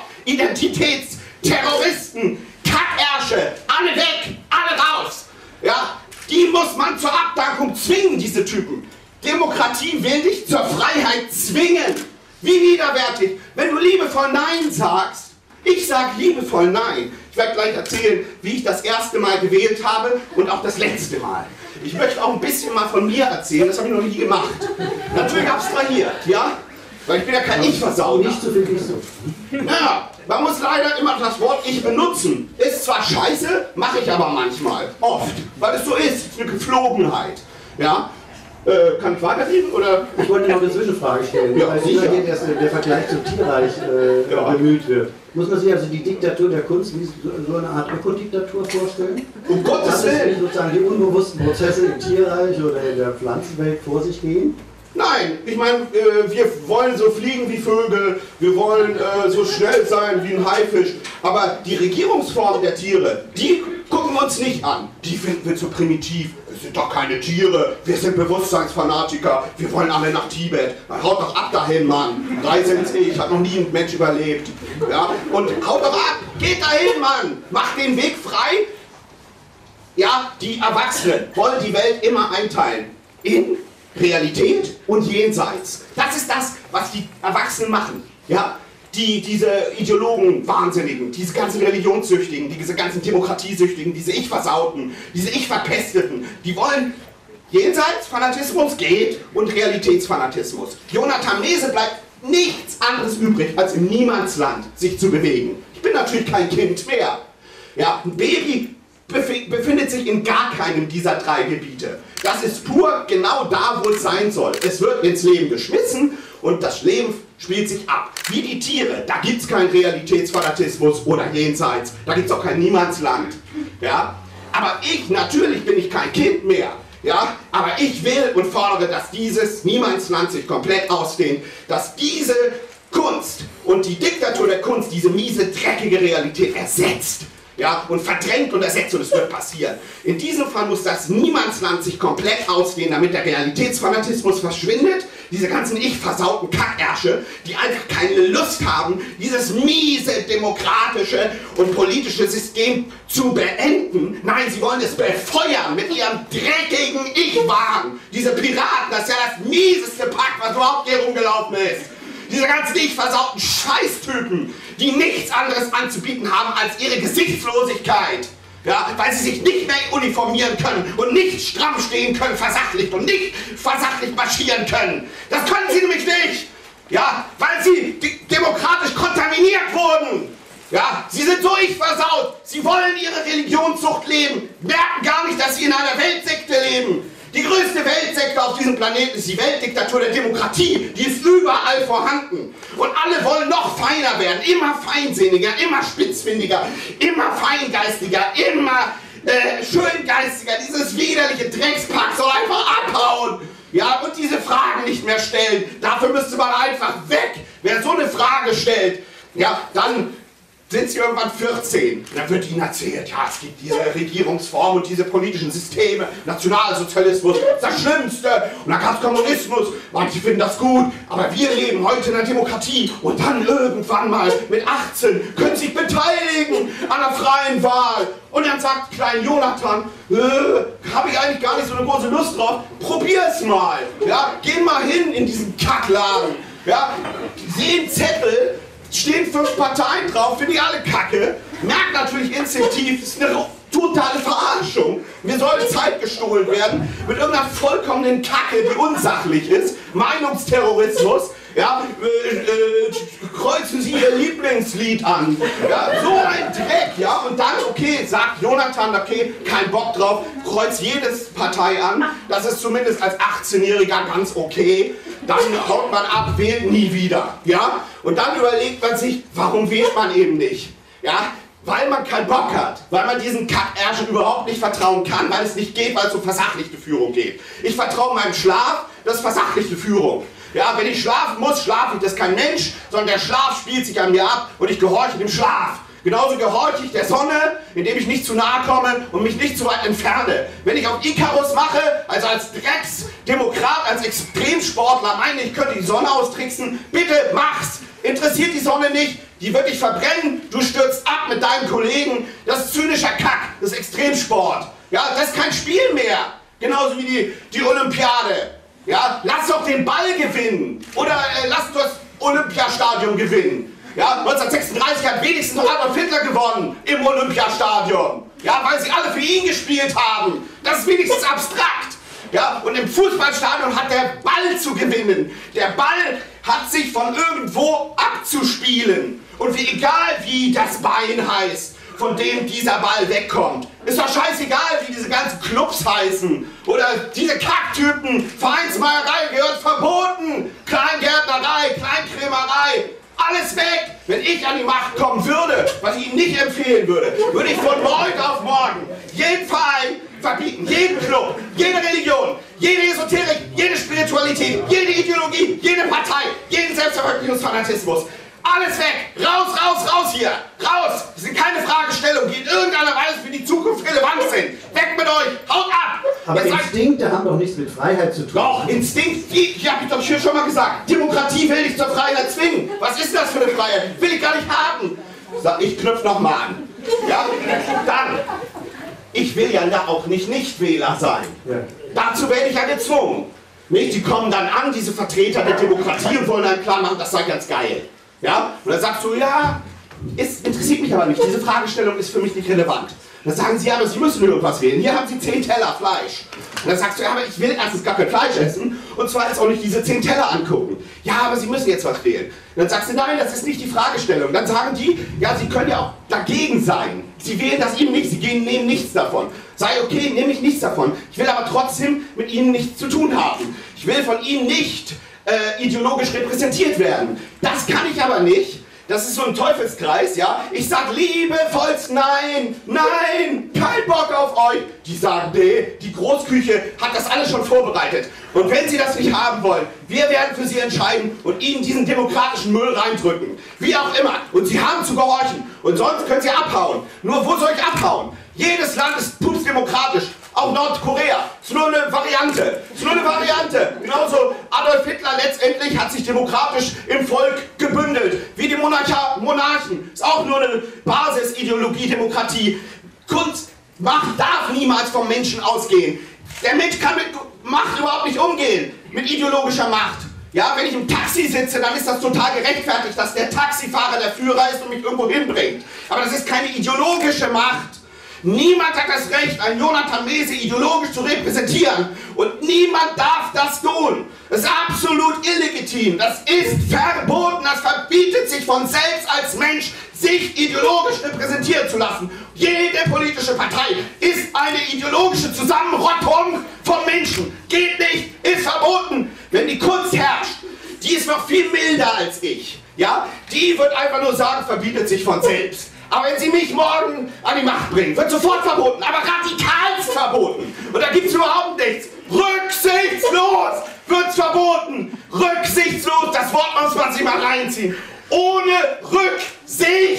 Identitätsterroristen, Kackärsche, alle weg, alle raus. Ja, die muss man zur Abdankung zwingen, diese Typen. Demokratie will dich zur Freiheit zwingen. Wie widerwärtig, wenn du liebevoll Nein sagst. Ich sage liebevoll Nein. Ich werde gleich erzählen, wie ich das erste Mal gewählt habe und auch das letzte Mal. Ich möchte auch ein bisschen mal von mir erzählen, das habe ich noch nie gemacht. Natürlich abstrahiert, ja? Weil ich bin ja kein Ich-Versauger. Nicht so viel, nicht so. Ja, man muss leider immer das Wort Ich benutzen. Ist zwar scheiße, mache ich aber manchmal. Oft. Weil es so ist. Es ist eine Geflogenheit. Ja? Äh, kann ich weiterreden? Oder? Ich wollte noch eine Zwischenfrage stellen, Ja, weil sicher. immer der, der Vergleich zum Tierreich äh, Ja. bemüht wird. Muss man sich also die Diktatur der Kunst wie so, so eine Art Ökodiktatur vorstellen? Um Gottes Dass es wie Willen! sozusagen die unbewussten Prozesse im Tierreich oder in der Pflanzenwelt vor sich gehen? Nein, ich meine, äh, wir wollen so fliegen wie Vögel, wir wollen äh, so schnell sein wie ein Haifisch, aber die Regierungsform der Tiere, die gucken wir uns nicht an. Die finden wir zu primitiv. Wir sind doch keine Tiere, wir sind Bewusstseinsfanatiker, wir wollen alle nach Tibet. Na, haut doch ab dahin, Mann. Drei sind's ich, hat noch nie ein Mensch überlebt. Ja? Und haut doch ab, geht dahin, Mann. Macht den Weg frei. Ja, die Erwachsenen wollen die Welt immer einteilen. In Realität und Jenseits. Das ist das, was die Erwachsenen machen. Ja? Die, diese Ideologen, Wahnsinnigen, diese ganzen Religionssüchtigen, diese ganzen Demokratiesüchtigen, diese Ich-Versauten, diese Ich-Verpesteten, die wollen Jenseitsfanatismus geht und Realitätsfanatismus. Jonathan Mese bleibt nichts anderes übrig, als im Niemandsland sich zu bewegen. Ich bin natürlich kein Kind mehr. Ja, ein Baby befindet sich in gar keinem dieser drei Gebiete. Das ist pur genau da, wo es sein soll. Es wird ins Leben geschmissen und das Leben spielt sich ab. Wie die Tiere, da gibt es keinen Realitätsfanatismus oder Jenseits, da gibt es auch kein Niemandsland. Ja? Aber ich, natürlich bin ich kein Kind mehr. Ja? Aber ich will und fordere, dass dieses Niemandsland sich komplett ausdehnt, dass diese Kunst und die Diktatur der Kunst diese miese, dreckige Realität ersetzt. Ja, und verdrängt und ersetzt, und es wird passieren. In diesem Fall muss das Niemandsland sich komplett ausdehnen, damit der Realitätsfanatismus verschwindet. Diese ganzen ich-versauten Kackärsche, die einfach keine Lust haben, dieses miese demokratische und politische System zu beenden. Nein, sie wollen es befeuern mit ihrem dreckigen Ich-Wahn. Diese Piraten, das ist ja das mieseste Pack, was überhaupt hier rumgelaufen ist. Diese ganzen ich-versauten Scheißtypen, die nichts anderes anzubieten haben als ihre Gesichtslosigkeit. Ja, weil sie sich nicht mehr uniformieren können und nicht stramm stehen können, versachlicht und nicht versachlicht marschieren können. Das können sie nämlich nicht. Ja, weil sie demokratisch kontaminiert wurden. Ja, sie sind so ich-versaut. Sie wollen ihre Religionssucht leben, merken gar nicht, dass sie in einer Weltsekte leben. Die größte Weltsekte auf diesem Planeten ist die Weltdiktatur der Demokratie. Die ist überall vorhanden. Und alle wollen noch feiner werden, immer feinsinniger, immer spitzfindiger, immer feingeistiger, immer äh, schöngeistiger. Dieses widerliche Dreckspack soll einfach abhauen. Ja, und diese Fragen nicht mehr stellen. Dafür müsste man einfach weg. Wer so eine Frage stellt, ja, dann sind sie irgendwann vierzehn. Dann wird ihnen erzählt, ja, es gibt diese Regierungsform und diese politischen Systeme. Nationalsozialismus, das Schlimmste. Und dann gab es Kommunismus. Manche finden das gut, aber wir leben heute in einer Demokratie. Und dann irgendwann mal mit achtzehn können sie sich beteiligen an der freien Wahl. Und dann sagt klein Jonathan, äh, habe ich eigentlich gar nicht so eine große Lust drauf. Probier's mal. Ja, geh mal hin in diesen Kackladen. Ja, sehen Zettel. Stehen fünf Parteien drauf, finde ich alle kacke. Merkt natürlich instinktiv, das ist eine totale Verarschung. Mir soll Zeit gestohlen werden mit irgendeiner vollkommenen Kacke, die unsachlich ist. Meinungsterrorismus. Ja, äh, äh, kreuzen Sie Ihr Lieblingslied an. Ja, so ein Dreck, ja. Und dann, okay, sagt Jonathan, okay, kein Bock drauf, kreuzt jedes Partei an. Das ist zumindest als achtzehnjähriger ganz okay. Dann haut man ab, wählt nie wieder. Ja? Und dann überlegt man sich, warum wählt man eben nicht? Ja? Weil man keinen Bock hat, weil man diesen Kackärschen überhaupt nicht vertrauen kann, weil es nicht geht, weil es um versachlichte Führung geht. Ich vertraue meinem Schlaf, das ist versachlichte Führung. Ja, wenn ich schlafen muss, schlafe ich, das ist kein Mensch, sondern der Schlaf spielt sich an mir ab und ich gehorche dem Schlaf. Genauso gehorche ich der Sonne, indem ich nicht zu nahe komme und mich nicht zu weit entferne. Wenn ich auf Icarus mache, also als Drecksdemokrat, als Extremsportler meine, ich könnte die Sonne austricksen, bitte mach's! Interessiert die Sonne nicht, die wird dich verbrennen, du stürzt ab mit deinen Kollegen, das ist zynischer Kack, das ist Extremsport. Ja, das ist kein Spiel mehr, genauso wie die, die Olympiade. Ja, lass doch den Ball gewinnen oder äh, lass das Olympiastadion gewinnen. Ja, neunzehnhundertsechsunddreißig hat wenigstens noch Adolf Hitler gewonnen im Olympiastadion. Ja, weil sie alle für ihn gespielt haben. Das ist wenigstens abstrakt. Ja, und im Fußballstadion hat der Ball zu gewinnen. Der Ball hat sich von irgendwo abzuspielen. Und wie egal wie das Bein heißt, von dem dieser Ball wegkommt. Ist doch scheißegal, wie diese ganzen Clubs heißen. Oder diese Kacktypen. Vereinsmeierei gehört verboten. Kleingärtnerei, Kleinkrämerei. Alles weg! Wenn ich an die Macht kommen würde, was ich Ihnen nicht empfehlen würde, würde ich von heute auf morgen jeden Verein verbieten, jeden Club, jede Religion, jede Esoterik, jede Spiritualität, jede Ideologie, jede Partei, jeden Selbstverwirklichungsfanatismus. Alles weg! Raus, raus, raus hier! Raus! Das sind keine Fragestellungen, die in irgendeiner Weise für die Zukunft relevant sind. Weg mit euch! Haut ab! Aber Jetzt Instinkte haben doch nichts mit Freiheit zu tun. Doch, Instinkt, ich hab ich doch hier schon mal gesagt. Demokratie will dich zur Freiheit zwingen. Was ist das für eine Freiheit? Will ich gar nicht haben. Sag, ich knüpf noch mal an. Ja? Dann, ich will ja auch nicht Nichtwähler sein. Ja. Dazu werde ich ja gezwungen. Nicht? Die kommen dann an, diese Vertreter der Demokratie, und wollen dann klar machen, das sei ganz geil. Ja? Und dann sagst du, ja, es interessiert mich aber nicht, diese Fragestellung ist für mich nicht relevant. Dann sagen sie, ja, aber Sie müssen irgendwas wählen. Hier haben Sie zehn Teller Fleisch. Und dann sagst du, ja, aber ich will erstens gar kein Fleisch essen und zweitens auch nicht diese zehn Teller angucken. Ja, aber Sie müssen jetzt was wählen. Und dann sagst du, nein, das ist nicht die Fragestellung. Dann sagen die, ja, Sie können ja auch dagegen sein. Sie wählen das Ihnen nicht, Sie gehen, nehmen nichts davon. Sei okay, nehme ich nichts davon. Ich will aber trotzdem mit Ihnen nichts zu tun haben. Ich will von Ihnen nicht äh, ideologisch repräsentiert werden. Das kann ich aber nicht. Das ist so ein Teufelskreis, ja? Ich sag liebevollst nein, nein, kein Bock auf euch. Die sagen, nee, die Großküche hat das alles schon vorbereitet. Und wenn sie das nicht haben wollen, wir werden für sie entscheiden und ihnen diesen demokratischen Müll reindrücken. Wie auch immer. Und sie haben zu gehorchen. Und sonst können sie abhauen. Nur wo soll ich abhauen? Jedes Land ist pupsdemokratisch. Auch Nordkorea. Ist nur eine Variante. Ist nur eine Variante. Genauso Adolf Hitler letztendlich hat sich demokratisch im Volk gebündelt. Wie die Monarcha Monarchen. Ist auch nur eine Basisideologie, Demokratie. Kunst, Macht darf niemals vom Menschen ausgehen. Der Mensch kann mit Macht überhaupt nicht umgehen. Mit ideologischer Macht. Ja, wenn ich im Taxi sitze, dann ist das total gerechtfertigt, dass der Taxifahrer der Führer ist und mich irgendwo hinbringt. Aber das ist keine ideologische Macht. Niemand hat das Recht, einen Jonathan Mese ideologisch zu repräsentieren. Und niemand darf das tun. Das ist absolut illegitim. Das ist verboten. Das verbietet sich von selbst als Mensch, sich ideologisch repräsentieren zu lassen. Jede politische Partei ist eine ideologische Zusammenrottung von Menschen. Geht nicht, ist verboten. Wenn die Kunst herrscht, die ist noch viel milder als ich. Ja? Die wird einfach nur sagen, verbietet sich von selbst. Aber wenn sie mich morgen an die Macht bringen, wird sofort verboten, aber radikalst verboten. Und da gibt es überhaupt nichts. Rücksichtslos wird's verboten. Rücksichtslos, das Wort muss man sich mal reinziehen. Ohne Rücksicht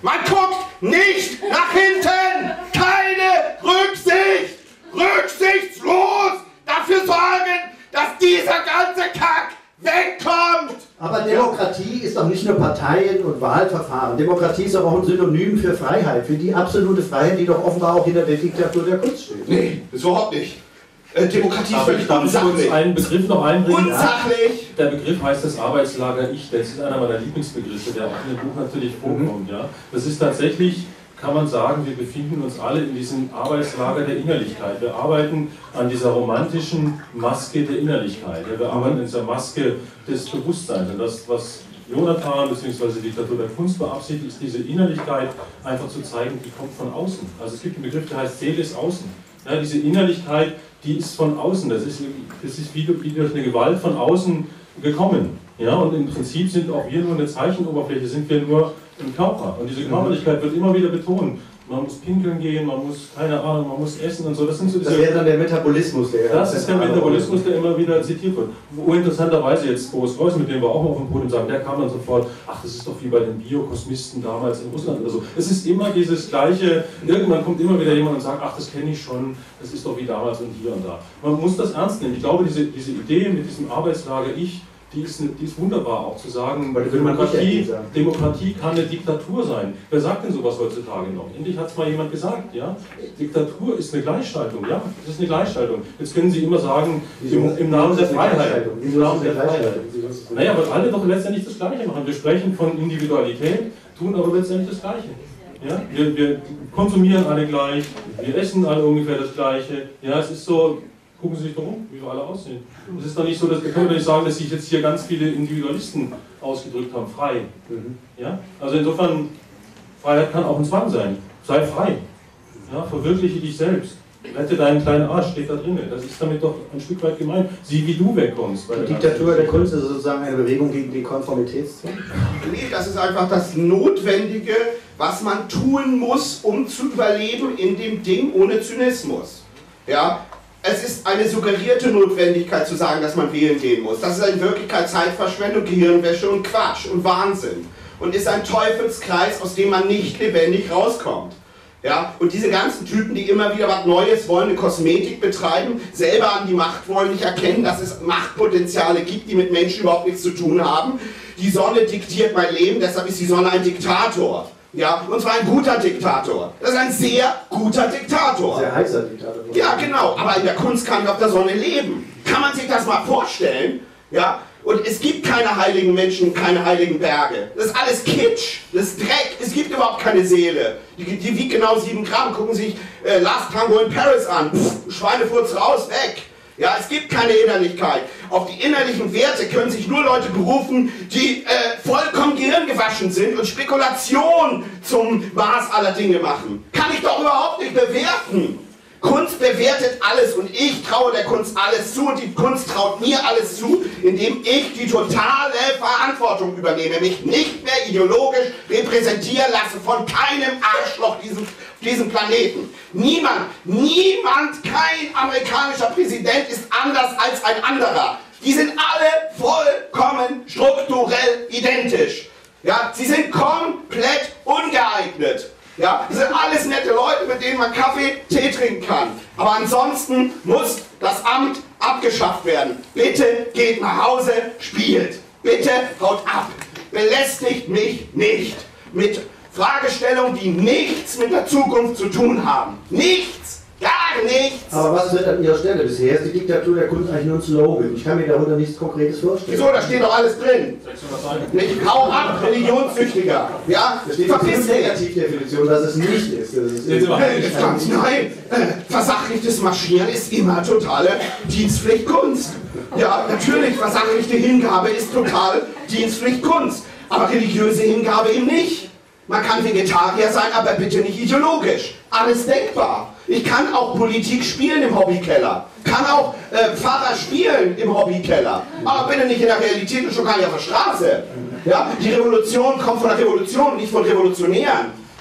Man guckt nicht nach hinten! Keine Rücksicht! Rücksichtslos dafür sorgen, dass dieser ganze Kack wegkommt! Aber Demokratie ist doch nicht nur Parteien und Wahlverfahren. Demokratie ist doch auch ein Synonym für Freiheit, für die absolute Freiheit, die doch offenbar auch hinter der Diktatur der Kunst steht. Nee, das überhaupt nicht. Äh, Demokratie ist Aber völlig ich darf unsachlich. kurz einen Begriff noch einbringen. Unsachlich! Der Begriff heißt das Arbeitslager Ich. Das ist einer meiner Lieblingsbegriffe, der auch in dem Buch natürlich vorkommt. Ja. Das ist tatsächlich, kann man sagen, wir befinden uns alle in diesem Arbeitslager der Innerlichkeit. Wir arbeiten an dieser romantischen Maske der Innerlichkeit. Ja, wir arbeiten an dieser Maske des Bewusstseins. Und das, was Jonathan bzw. die Diktatur der Kunst beabsichtigt, ist diese Innerlichkeit einfach zu zeigen, die kommt von außen. Also es gibt einen Begriff, der heißt Seele ist außen. Ja, diese Innerlichkeit, die ist von außen, das ist, das ist wie durch eine Gewalt von außen gekommen. Ja, und im Prinzip sind auch wir nur eine Zeichenoberfläche, sind wir nur ein Körper. Und diese Körperlichkeit wird immer wieder betont. Man muss pinkeln gehen, man muss, keine Ahnung, man muss essen und so. Das, sind so diese, das wäre dann der Metabolismus, der... Das ist der Metabolismus, der immer wieder zitiert wird. Wo interessanterweise jetzt Boris Reuss, mit dem wir auch mal auf dem Podium sagen, der kam dann sofort, ach, das ist doch wie bei den Biokosmisten damals in Russland oder so. Es ist immer dieses gleiche, irgendwann kommt immer wieder jemand und sagt, ach, das kenne ich schon, das ist doch wie damals und hier und da. Man muss das ernst nehmen. Ich glaube, diese, diese Idee mit diesem Arbeitslager Ich, Die ist, die ist wunderbar auch zu sagen, weil Demokratie, Demokratie kann eine Diktatur sein. Wer sagt denn sowas heutzutage noch? Endlich hat es mal jemand gesagt, ja? Diktatur ist eine Gleichschaltung, ja? Das ist eine Gleichschaltung. Jetzt können Sie immer sagen, im, im Namen der Freiheit. Im Namen der Freiheit. Naja, weil alle doch letztendlich das Gleiche machen. Wir sprechen von Individualität, tun aber letztendlich das Gleiche. Ja? Wir, wir konsumieren alle gleich, wir essen alle ungefähr das Gleiche. Ja, es ist so. Gucken Sie sich doch um, wie wir alle aussehen. Es ist doch nicht so, dass wir können doch nicht sagen, dass sich jetzt hier ganz viele Individualisten ausgedrückt haben, frei. Ja? Also insofern, Freiheit kann auch ein Zwang sein. Sei frei. Ja? Verwirkliche dich selbst. Rette deinen kleinen Arsch, steht da drin. Das ist damit doch ein Stück weit gemeint. Sieh, wie du wegkommst. Bei der die Diktatur der Kunst ist sozusagen eine Bewegung gegen die Konformitätszwang? Nee, das ist einfach das Notwendige, was man tun muss, um zu überleben in dem Ding ohne Zynismus. Ja? Es ist eine suggerierte Notwendigkeit zu sagen, dass man wählen gehen muss. Das ist in Wirklichkeit Zeitverschwendung, Gehirnwäsche und Quatsch und Wahnsinn. Und ist ein Teufelskreis, aus dem man nicht lebendig rauskommt. Ja? Und diese ganzen Typen, die immer wieder was Neues wollen, eine Kosmetik betreiben, selber an die Macht wollen, nicht erkennen, dass es Machtpotenziale gibt, die mit Menschen überhaupt nichts zu tun haben. Die Sonne diktiert mein Leben, deshalb ist die Sonne ein Diktator. Ja, und zwar ein guter Diktator. Das ist ein sehr guter Diktator. Sehr heißer Diktator. Ja, genau, aber in der Kunst kann ich auf der Sonne leben. Kann man sich das mal vorstellen? Ja, und es gibt keine heiligen Menschen, keine heiligen Berge. Das ist alles Kitsch, das ist Dreck, es gibt überhaupt keine Seele. Die, die wiegt genau sieben Gramm, gucken sich äh, Last Tango in Paris an. Pff, Schweinefurz raus, weg. Ja, es gibt keine Innerlichkeit. Auf die innerlichen Werte können sich nur Leute berufen, die äh, vollkommen gehirngewaschen sind und Spekulation zum Maß aller Dinge machen. Kann ich doch überhaupt nicht bewerten. Kunst bewertet alles und ich traue der Kunst alles zu und die Kunst traut mir alles zu, indem ich die totale Verantwortung übernehme, mich nicht mehr ideologisch repräsentieren lasse von keinem Arschloch diesem, diesem Planeten. Niemand, niemand, kein amerikanischer Präsident ist anders als ein anderer. Die sind alle vollkommen strukturell identisch. Ja, sie sind komplett ungeeignet. Ja, das sind alles nette Leute, mit denen man Kaffee, Tee trinken kann. Aber ansonsten muss das Amt abgeschafft werden. Bitte geht nach Hause, spielt. Bitte haut ab. Belästigt mich nicht mit Fragestellungen, die nichts mit der Zukunft zu tun haben. Nichts. Gar nichts! Aber was wird an Ihrer Stelle? Bisher ist die Diktatur der Kunst eigentlich nur ein Slogan. Ich kann mir darunter nichts Konkretes vorstellen. Wieso? Da steht doch alles drin. Nicht hau ab, Religionssüchtiger. Ja? Da steht eine Negativdefinition, dass es nicht ist. Das ist ist ganz, nein, äh, versachlichtes Marschieren ist immer totale Dienstpflicht Kunst. Ja, natürlich, versachlichte Hingabe ist total Dienstpflicht Kunst. Aber religiöse Hingabe eben nicht. Man kann Vegetarier sein, aber bitte nicht ideologisch. Alles denkbar. Ich kann auch Politik spielen im Hobbykeller. Kann auch äh, Pfarrer spielen im Hobbykeller. Aber bitte nicht in der Realität und schon gar nicht auf der Straße. Ja? Die Revolution kommt von der Revolution, nicht von Revolutionären.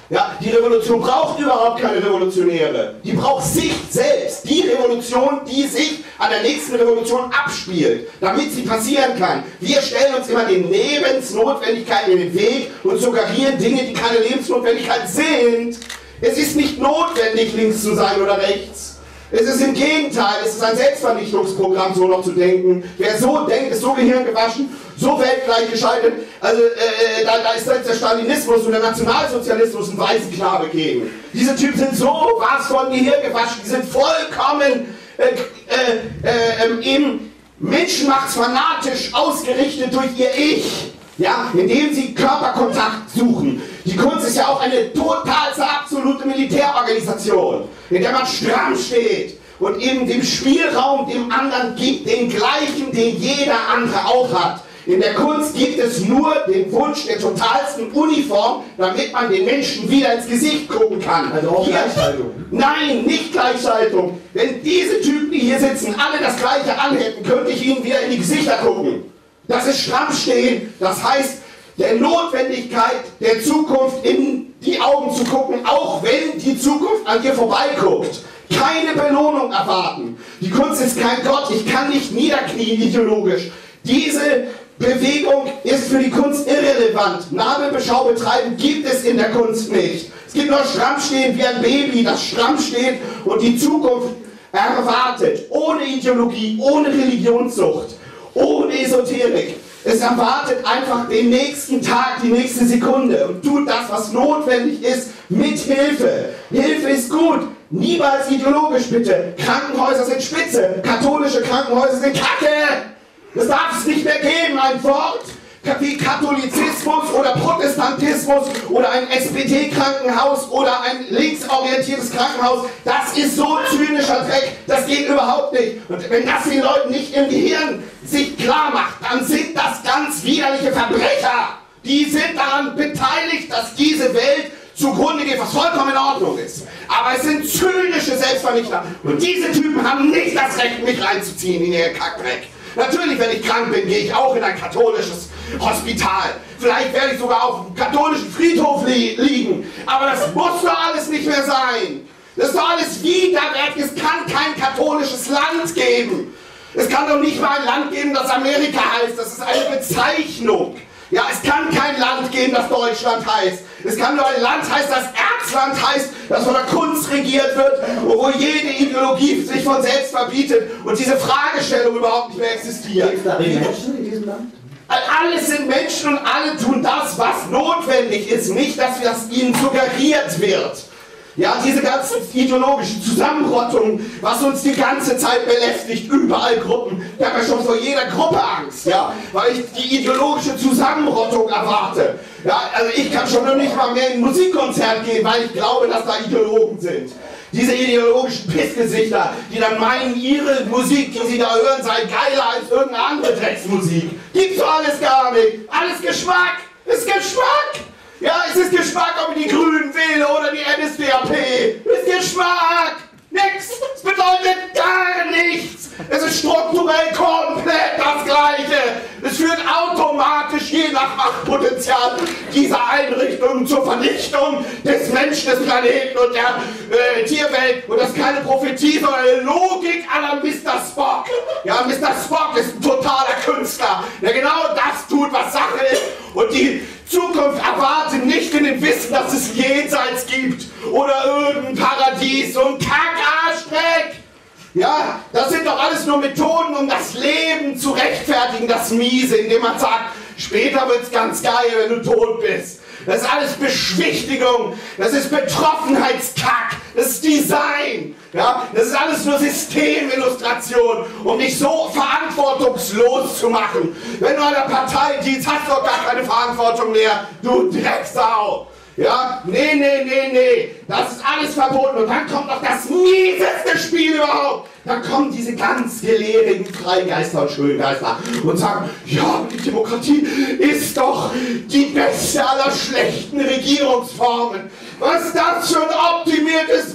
Ja, die Revolution braucht überhaupt keine Revolutionäre. Die braucht sich selbst. Die Revolution, die sich an der nächsten Revolution abspielt, damit sie passieren kann. Wir stellen uns immer den Lebensnotwendigkeiten in den Weg und suggerieren Dinge, die keine Lebensnotwendigkeit sind. Es ist nicht notwendig, links zu sein oder rechts. Es ist im Gegenteil, es ist ein Selbstvernichtungsprogramm, so noch zu denken. Wer so denkt, ist so gehirngewaschen, so weltgleich geschaltet. Also äh, da, da ist selbst der Stalinismus und der Nationalsozialismus ein weißen Knabe gegen. Diese Typen sind so was von gehirngewaschen, die sind vollkommen äh, äh, äh, eben menschenmachtsfanatisch ausgerichtet durch ihr Ich. Ja, indem sie Körperkontakt suchen. Die Kunst ist ja auch eine total absolute Militärorganisation, in der man stramm steht und eben dem Spielraum dem anderen gibt, den gleichen, den jeder andere auch hat. In der Kunst gibt es nur den Wunsch der totalsten Uniform, damit man den Menschen wieder ins Gesicht gucken kann. Also auch hier, Gleichschaltung? Nein, nicht Gleichschaltung. Wenn diese Typen, die hier sitzen, alle das Gleiche anhätten, könnte ich ihnen wieder in die Gesichter gucken. Das ist Strammstehen, das heißt, der Notwendigkeit der Zukunft in die Augen zu gucken, auch wenn die Zukunft an dir vorbeiguckt. Keine Belohnung erwarten. Die Kunst ist kein Gott, ich kann nicht niederknien ideologisch. Diese Bewegung ist für die Kunst irrelevant. Nabelbeschau betreiben gibt es in der Kunst nicht. Es gibt nur Strammstehen wie ein Baby, das stramm steht und die Zukunft erwartet. Ohne Ideologie, ohne Religionssucht. Ohne Esoterik. Es erwartet einfach den nächsten Tag, die nächste Sekunde und tut das, was notwendig ist, mit Hilfe. Hilfe ist gut. Niemals ideologisch, bitte. Krankenhäuser sind spitze. Katholische Krankenhäuser sind Kacke. Das darf es nicht mehr geben. Ein Wort wie Katholizismus oder Protestantismus oder ein S P D-Krankenhaus oder ein linksorientiertes Krankenhaus, das ist so zynischer Dreck, das geht überhaupt nicht. Und wenn das den Leuten nicht im Gehirn sich klar macht, dann sind das ganz widerliche Verbrecher. Die sind daran beteiligt, dass diese Welt zugrunde geht, was vollkommen in Ordnung ist. Aber es sind zynische Selbstvernichter. Und diese Typen haben nicht das Recht, mich reinzuziehen in ihr Kackdreck. Natürlich, wenn ich krank bin, gehe ich auch in ein katholisches Hospital. Vielleicht werde ich sogar auf einem katholischen Friedhof li liegen. Aber das muss doch alles nicht mehr sein. Das ist doch alles widerwärtig. Es kann kein katholisches Land geben. Es kann doch nicht mal ein Land geben, das Amerika heißt. Das ist eine Bezeichnung. Ja, es kann kein Land geben, das Deutschland heißt. Es kann nur ein Land heißen, das Erzland heißt, das von der Kunst regiert wird, wo jede Ideologie sich von selbst verbietet und diese Fragestellung überhaupt nicht mehr existiert. Gibt es da Menschen in diesem Land? Alle sind Menschen und alle tun das, was notwendig ist, nicht, dass das ihnen suggeriert wird. Ja, diese ganzen ideologischen Zusammenrottungen, was uns die ganze Zeit belästigt, überall Gruppen. Ich habe ja schon vor jeder Gruppe Angst, ja, weil ich die ideologische Zusammenrottung erwarte. Ja, also ich kann schon noch nicht mal mehr in ein Musikkonzert gehen, weil ich glaube, dass da Ideologen sind. Diese ideologischen Pissgesichter, die dann meinen, ihre Musik, die sie da hören, sei geiler als irgendeine andere Drecksmusik. Gibt's doch alles gar nicht. Alles Geschmack. Ist Geschmack. Ja, es ist Geschmack, ob ich die Grünen wähle oder die N S D A P. Ist Geschmack. Nix. Es bedeutet gar nichts. Es ist strukturell komplett das Gleiche. Es führt automatisch je nach Machtpotenzial dieser Einrichtungen zur Vernichtung des Menschen, des Planeten und der äh, Tierwelt. Und das ist keine Prophetie, sondern eine Logik à la Mister Spock. Ja, Mister Spock ist ein totaler Künstler, der genau das tut, was Sache ist. Und die Zukunft erwartet nicht in dem Wissen, dass es Jenseits gibt oder irgendein Paradies und Kackarschdreck. Ja, das sind doch alles nur Methoden, um das Leben zu rechtfertigen, das Miese, indem man sagt, später wird's ganz geil, wenn du tot bist. Das ist alles Beschwichtigung, das ist Betroffenheitskack, das ist Design. Ja, das ist alles nur Systemillustration, um dich so verantwortungslos zu machen. Wenn du an der Partei dienst, hast du doch gar keine Verantwortung mehr, du Drecksau. Ja, nee, nee, nee, nee, das ist alles verboten. Und dann kommt noch das mieseste Spiel überhaupt. Dann kommen diese ganz gelehrigen Freigeister und Schöngeister und sagen, ja, die Demokratie ist doch die beste aller schlechten Regierungsformen. Was ist das für ein optimiertes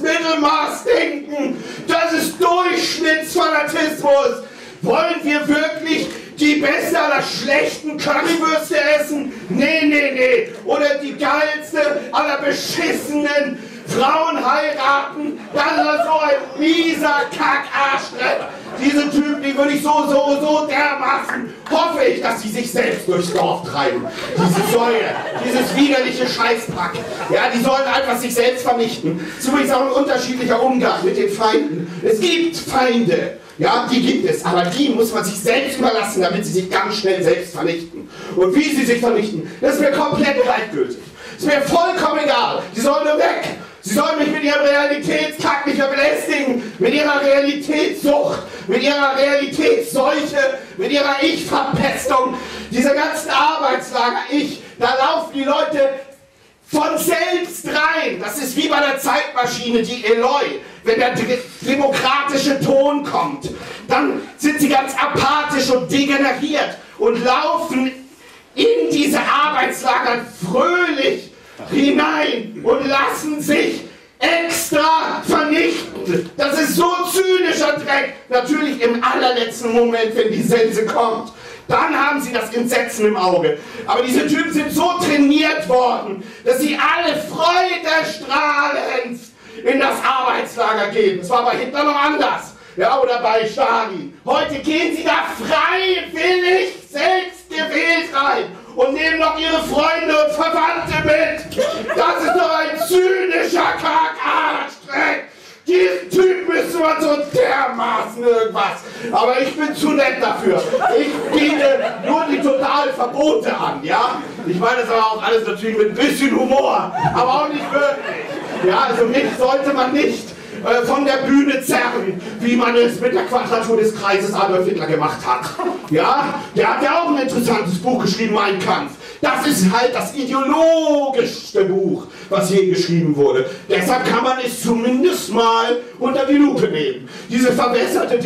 Mittelmaßdenken? Das ist Durchschnittsfanatismus. Wollen wir wirklich die beste aller schlechten Currywürste essen? Nee, nee, nee. Oder die geilste aller beschissenen Frauen heiraten? Das ist so ein mieser Kackarschdreck. Diese Typen, die würde ich so, so, so dermaßen, hoffe ich, dass sie sich selbst durchs Dorf treiben. Diese Säue, dieses widerliche Scheißpack. Ja, die sollen einfach sich selbst vernichten. Das ist übrigens auch ein unterschiedlicher Umgang mit den Feinden. Es gibt Feinde. Ja, die gibt es, aber die muss man sich selbst überlassen, damit sie sich ganz schnell selbst vernichten. Und wie sie sich vernichten, das ist mir komplett gleichgültig. Das ist mir vollkommen egal. Die sollen nur weg. Sie sollen mich mit ihrem Realitätskack nicht mehr belästigen, mit ihrer Realitätssucht, mit ihrer Realitätsseuche, mit ihrer Ich-Verpestung, diese ganzen Arbeitslager, ich, da laufen die Leute von selbst rein. Das ist wie bei der Zeitmaschine, die Eloy. Wenn der demokratische Ton kommt, dann sind sie ganz apathisch und degeneriert und laufen in diese Arbeitslager fröhlich hinein und lassen sich extra vernichten. Das ist so zynischer Dreck. Natürlich im allerletzten Moment, wenn die Sense kommt. Dann haben sie das Entsetzen im Auge. Aber diese Typen sind so trainiert worden, dass sie alle freudestrahlend in das Arbeitslager gehen. Das war bei Hitler noch anders. Ja, oder bei Stalin. Heute gehen sie da freiwillig, selbst gewählt rein und nehmen noch ihre Freunde und Verwandte mit. Das ist doch ein zynischer Kackarschdreck. Diesen Typ müsste man so dermaßen irgendwas. Aber ich bin zu nett dafür. Ich biete nur die totalen Verbote an, ja? Ich meine das aber auch alles natürlich mit ein bisschen Humor, aber auch nicht wirklich. Ja, also mich sollte man nicht äh, von der Bühne zerren, wie man es mit der Quadratur des Kreises Adolf Hitler gemacht hat. Ja, der hat ja auch ein interessantes Buch geschrieben, Mein Kampf. Das ist halt das ideologischste Buch, was je geschrieben wurde. Deshalb kann man es zumindest mal unter die Lupe nehmen. Diese verwässerte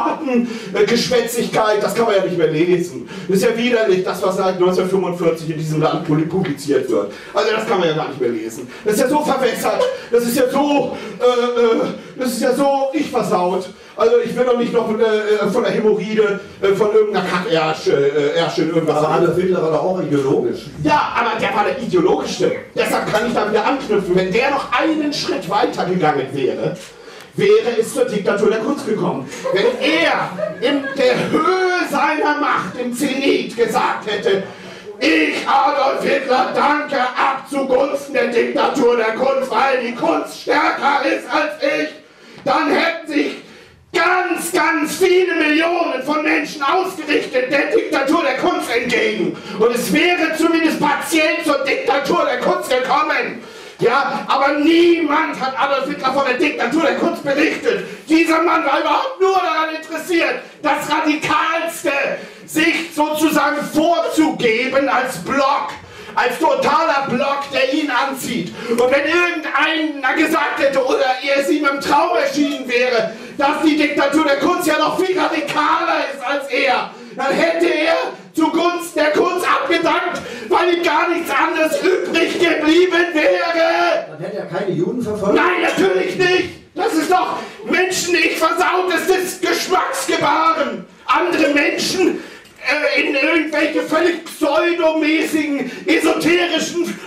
Demokratengeschwätzigkeit, das kann man ja nicht mehr lesen. Das ist ja widerlich, das, was seit neunzehnhundertfünfundvierzig in diesem Land publiziert wird. Also das kann man ja gar nicht mehr lesen. Das ist ja so verwässert, das ist ja so, äh, äh, das ist ja so ich versaut. Also ich will doch nicht noch äh, von der Hämorrhoide, äh, von irgendeiner Kackärsche äh, Ärsche in irgendwas. Aber Adolf Hitler war doch auch ideologisch. Ja, aber der war der ideologischste. Deshalb kann ich da wieder anknüpfen. Wenn der noch einen Schritt weiter gegangen wäre, wäre es zur Diktatur der Kunst gekommen. Wenn er in der Höhe seiner Macht, im Zenit, gesagt hätte, ich, Adolf Hitler, danke ab zugunsten der Diktatur der Kunst, weil die Kunst stärker ist als ich, dann hätten sich ganz, ganz viele Millionen von Menschen ausgerichtet der Diktatur der Kunst entgegen. Und es wäre zumindest partiell zur Diktatur der Kunst gekommen. Ja, aber niemand hat Adolf Hitler von der Diktatur der Kunst berichtet. Dieser Mann war überhaupt nur daran interessiert, das Radikalste sich sozusagen vorzugeben als Block. Als totaler Block, der ihn anzieht. Und wenn irgendeiner gesagt hätte oder es ihm im Traum erschienen wäre, dass die Diktatur der Kunst ja noch viel radikaler ist als er, dann hätte er zugunsten der Kunst abgedankt, weil ihm gar nichts anderes übrig geblieben wäre. Dann hätte er keine Juden verfolgt? Nein, natürlich nicht. Das ist doch Menschen-Ich versautestes Geschmacksgebaren. Andere Menschen in irgendwelche völlig pseudomäßigen, esoterischen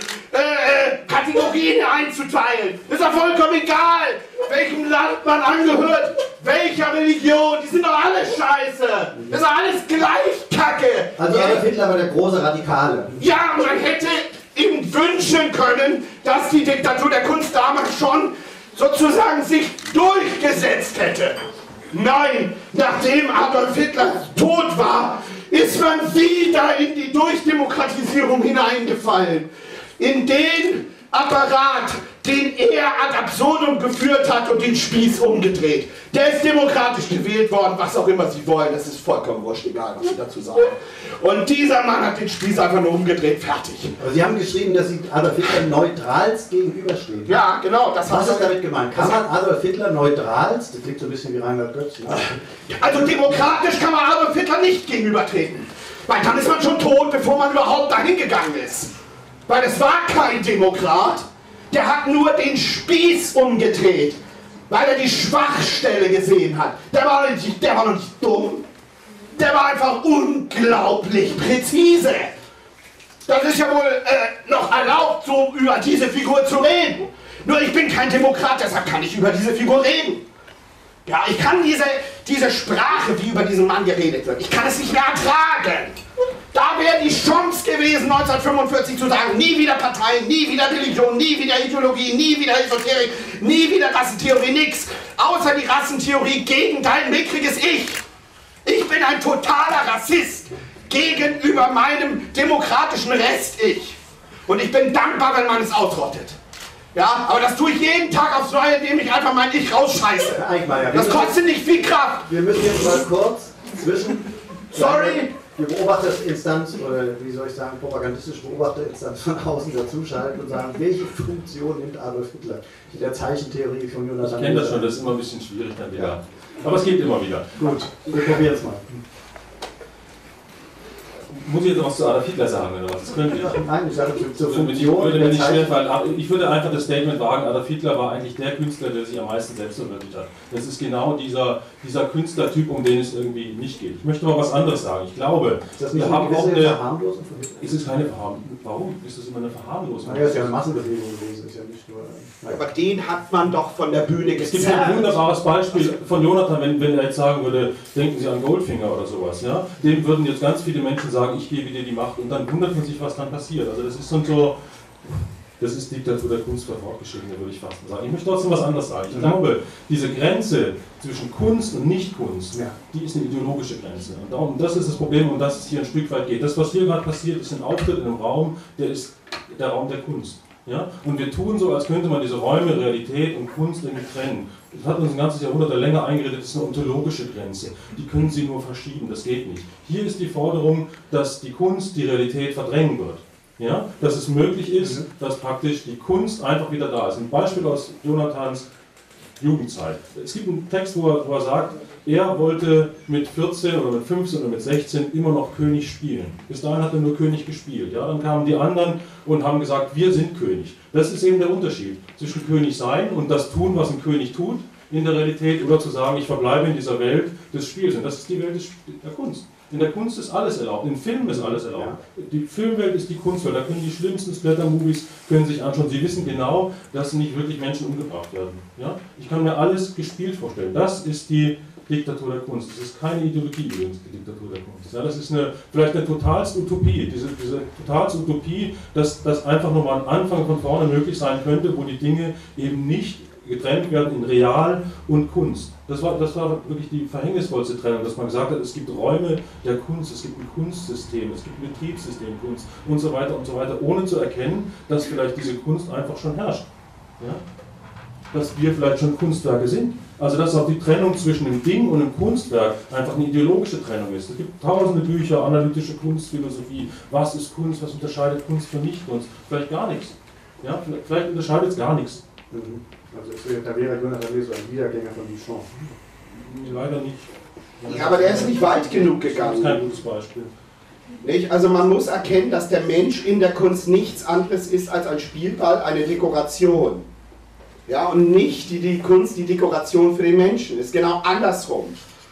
äh, Kategorien einzuteilen. Ist doch vollkommen egal, welchem Land man angehört, welcher Religion, die sind doch alle scheiße. Das ist doch alles gleich Kacke. Also Adolf Hitler war der große Radikale. Ja, man hätte ihm wünschen können, dass die Diktatur der Kunst damals schon sozusagen sich durchgesetzt hätte. Nein, nachdem Adolf Hitler tot war, ist man wieder in die Durchdemokratisierung hineingefallen. In den Apparat, den er ad absurdum geführt hat und den Spieß umgedreht. Der ist demokratisch gewählt worden, was auch immer sie wollen, das ist vollkommen wurscht, egal was sie dazu sagen. Und dieser Mann hat den Spieß einfach nur umgedreht, fertig. Aber Sie haben geschrieben, dass Sie Adolf Hitler neutralst gegenüberstehen. Ja, genau. Das was ist damit gemeint? Kann man Adolf Hitler neutralst, das klingt so ein bisschen wie Reinhard Götz, ne? Also demokratisch kann man Adolf Hitler nicht gegenübertreten. Weil dann ist man schon tot, bevor man überhaupt dahin gegangen ist. Weil es war kein Demokrat, der hat nur den Spieß umgedreht, weil er die Schwachstelle gesehen hat. Der war noch nicht, der war noch nicht dumm. der war einfach unglaublich präzise. Das ist ja wohl äh, noch erlaubt, so über diese Figur zu reden. Nur ich bin kein Demokrat, deshalb kann ich über diese Figur reden. Ja, ich kann diese, diese Sprache, wie über diesen Mann geredet wird, ich kann es nicht mehr ertragen. Da wäre die Chance gewesen, neunzehnhundertfünfundvierzig zu sagen, nie wieder Parteien, nie wieder Religion, nie wieder Ideologie, nie wieder Esoterik, nie wieder Rassentheorie, nix. Außer die Rassentheorie gegen dein mickriges Ich. Ich bin ein totaler Rassist gegenüber meinem demokratischen Rest-Ich. Und ich bin dankbar, wenn man es ausrottet. Ja, aber das tue ich jeden Tag aufs Neue, indem ich einfach mein Ich rausscheiße. Herr Eichmeier, Das kostet nicht viel Kraft. Wir müssen jetzt mal kurz zwischen Sorry. die Beobachterinstanz, oder wie soll ich sagen, propagandistische Beobachterinstanz von außen dazuschalten und sagen, welche Funktion nimmt Adolf Hitler in der Zeichentheorie von Jonathan? Ich kenne das schon, das ist immer ein bisschen schwierig dann wieder. Ja. Aber es geht immer wieder. Gut, wir probieren es mal. Muss ich jetzt noch was zu Adolf Hitler sagen oder was? Das könnte ich. Nein, ich sage zur Funktion. Ich würde mir nicht schwerfallen. Ich würde einfach das Statement wagen, Adolf Hitler war eigentlich der Künstler, der sich am meisten selbst verwirklicht hat. Das ist genau dieser, dieser Künstlertyp, um den es irgendwie nicht geht. Ich möchte aber was anderes sagen. Ich glaube, ist das nicht wir haben auch eine Verharmlosung von Hitler? Ist es keine Verharmlosung? Warum ist das immer eine Verharmlosung? Naja, ist ja eine Massenbewegung gewesen, ist ja nicht nur... Nein. Aber den hat man doch von der Bühne Es gibt gezerrt. ein wunderbares Beispiel von Jonathan, wenn, wenn er jetzt sagen würde, denken Sie an Goldfinger oder sowas, ja? Dem würden jetzt ganz viele Menschen sagen, ich gebe dir die Macht, und dann wundert man sich, was dann passiert. Also das ist so, das ist Diktatur der Kunst für Fortgeschrittene, würde ich fast sagen. Ich möchte trotzdem was anderes sagen. Ich glaube, diese Grenze zwischen Kunst und Nicht-Kunst, Ja. die ist eine ideologische Grenze. Und darum, das ist das Problem, um das es hier ein Stück weit geht. Das, was hier gerade passiert, ist ein Auftritt in einem Raum, der ist der Raum der Kunst. Ja? Und wir tun so, als könnte man diese Räume, Realität und Kunst irgendwie trennen. Das hat uns ein ganzes Jahrhundert länger eingeredet, das ist eine ontologische Grenze. Die können Sie nur verschieben, das geht nicht. Hier ist die Forderung, dass die Kunst die Realität verdrängen wird. Ja? Dass es möglich ist, dass praktisch die Kunst einfach wieder da ist. Ein Beispiel aus Jonathans Jugendzeit. Es gibt einen Text, wo er, wo er sagt, er wollte mit vierzehn oder mit fünfzehn oder mit sechzehn immer noch König spielen. Bis dahin hat er nur König gespielt. Ja, dann kamen die anderen und haben gesagt, wir sind König. Das ist eben der Unterschied zwischen König sein und das tun, was ein König tut in der Realität, oder zu sagen, ich verbleibe in dieser Welt des Spiels. Und das ist die Welt des, der Kunst. In der Kunst ist alles erlaubt, in Filmen ist alles erlaubt. Die Filmwelt ist die Kunstwelt, da können die schlimmsten Splatter-Movies können sich anschauen. Sie wissen genau, dass nicht wirklich Menschen umgebracht werden. Ja? Ich kann mir alles gespielt vorstellen. Das ist die Diktatur der Kunst. Das ist keine Ideologie übrigens, die Diktatur der Kunst. Ja, das ist eine, vielleicht eine totalste Utopie, diese, diese totalste Utopie, dass, dass einfach nochmal ein Anfang von vorne möglich sein könnte, wo die Dinge eben nicht getrennt werden in Real und Kunst. Das war, das war wirklich die verhängnisvollste Trennung, dass man gesagt hat, es gibt Räume der Kunst, es gibt ein Kunstsystem, es gibt ein Betriebssystem Kunst und so weiter und so weiter, ohne zu erkennen, dass vielleicht diese Kunst einfach schon herrscht. Ja? Dass wir vielleicht schon Kunstwerke sind. Also dass auch die Trennung zwischen dem Ding und dem Kunstwerk einfach eine ideologische Trennung ist. Es gibt tausende Bücher, analytische Kunstphilosophie, was ist Kunst, was unterscheidet Kunst von Nicht-Kunst? Vielleicht gar nichts. Ja? Vielleicht unterscheidet es gar nichts. Mhm. Also da wäre Jonathan so ein Wiedergänger von Duchamp. Leider nicht. Ja, aber der ist nicht weit genug Das ist gegangen. kein gutes Beispiel. Nicht? Also man muss erkennen, dass der Mensch in der Kunst nichts anderes ist als ein Spielball, eine Dekoration. Ja, und nicht die, die Kunst, die Dekoration für den Menschen. Ist genau andersrum.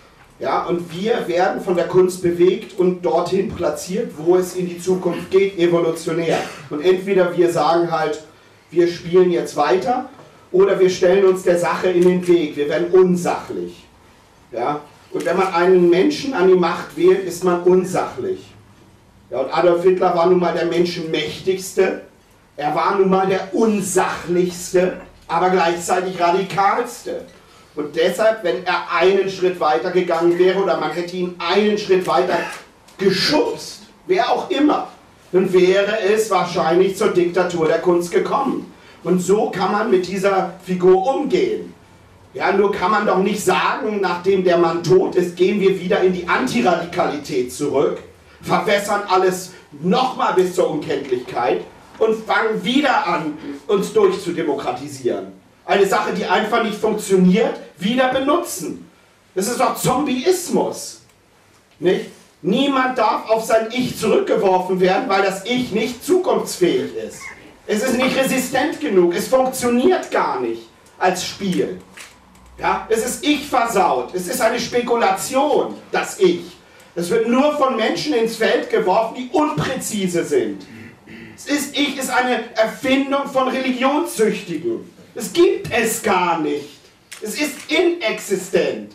Ja, und wir werden von der Kunst bewegt und dorthin platziert, wo es in die Zukunft geht, evolutionär. Und entweder wir sagen halt, wir spielen jetzt weiter, oder wir stellen uns der Sache in den Weg, wir werden unsachlich. Ja? Und wenn man einen Menschen an die Macht wählt, ist man unsachlich. Ja, und Adolf Hitler war nun mal der menschenmächtigste, er war nun mal der unsachlichste, aber gleichzeitig radikalste. Und deshalb, wenn er einen Schritt weiter gegangen wäre, oder man hätte ihn einen Schritt weiter geschubst, wer auch immer, dann wäre es wahrscheinlich zur Diktatur der Kunst gekommen. Und so kann man mit dieser Figur umgehen. Ja, nur kann man doch nicht sagen, nachdem der Mann tot ist, gehen wir wieder in die Antiradikalität zurück, verwässern alles nochmal bis zur Unkenntlichkeit und fangen wieder an, uns durchzudemokratisieren. Eine Sache, die einfach nicht funktioniert, wieder benutzen. Das ist doch Zombieismus. Nicht? Niemand darf auf sein Ich zurückgeworfen werden, weil das Ich nicht zukunftsfähig ist. Es ist nicht resistent genug, es funktioniert gar nicht als Spiel. Ja? Es ist Ich versaut, es ist eine Spekulation, das Ich. Es wird nur von Menschen ins Feld geworfen, die unpräzise sind. Es ist, Ich ist eine Erfindung von Religionssüchtigen. Es gibt es gar nicht. Es ist inexistent.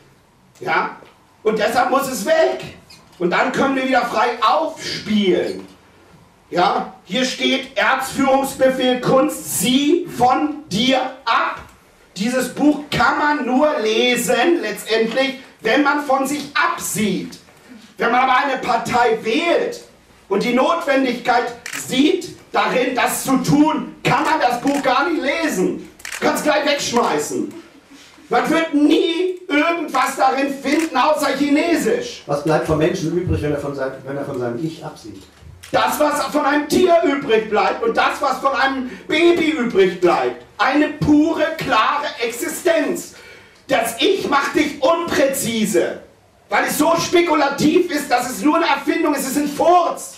Ja? Und deshalb muss es weg. Und dann können wir wieder frei aufspielen. Ja? Hier steht Erzführungsbefehl Kunst, sieh von dir ab. Dieses Buch kann man nur lesen, letztendlich, wenn man von sich absieht. Wenn man aber eine Partei wählt und die Notwendigkeit sieht darin, das zu tun, kann man das Buch gar nicht lesen. Du kannst gleich wegschmeißen. Man wird nie irgendwas darin finden, außer Chinesisch. Was bleibt vom Menschen übrig, wenn er von, sein, wenn er von seinem Ich absieht? Das, was von einem Tier übrig bleibt und das, was von einem Baby übrig bleibt. Eine pure, klare Existenz. Das Ich macht dich unpräzise. Weil es so spekulativ ist, dass es nur eine Erfindung ist, es ist ein Furz.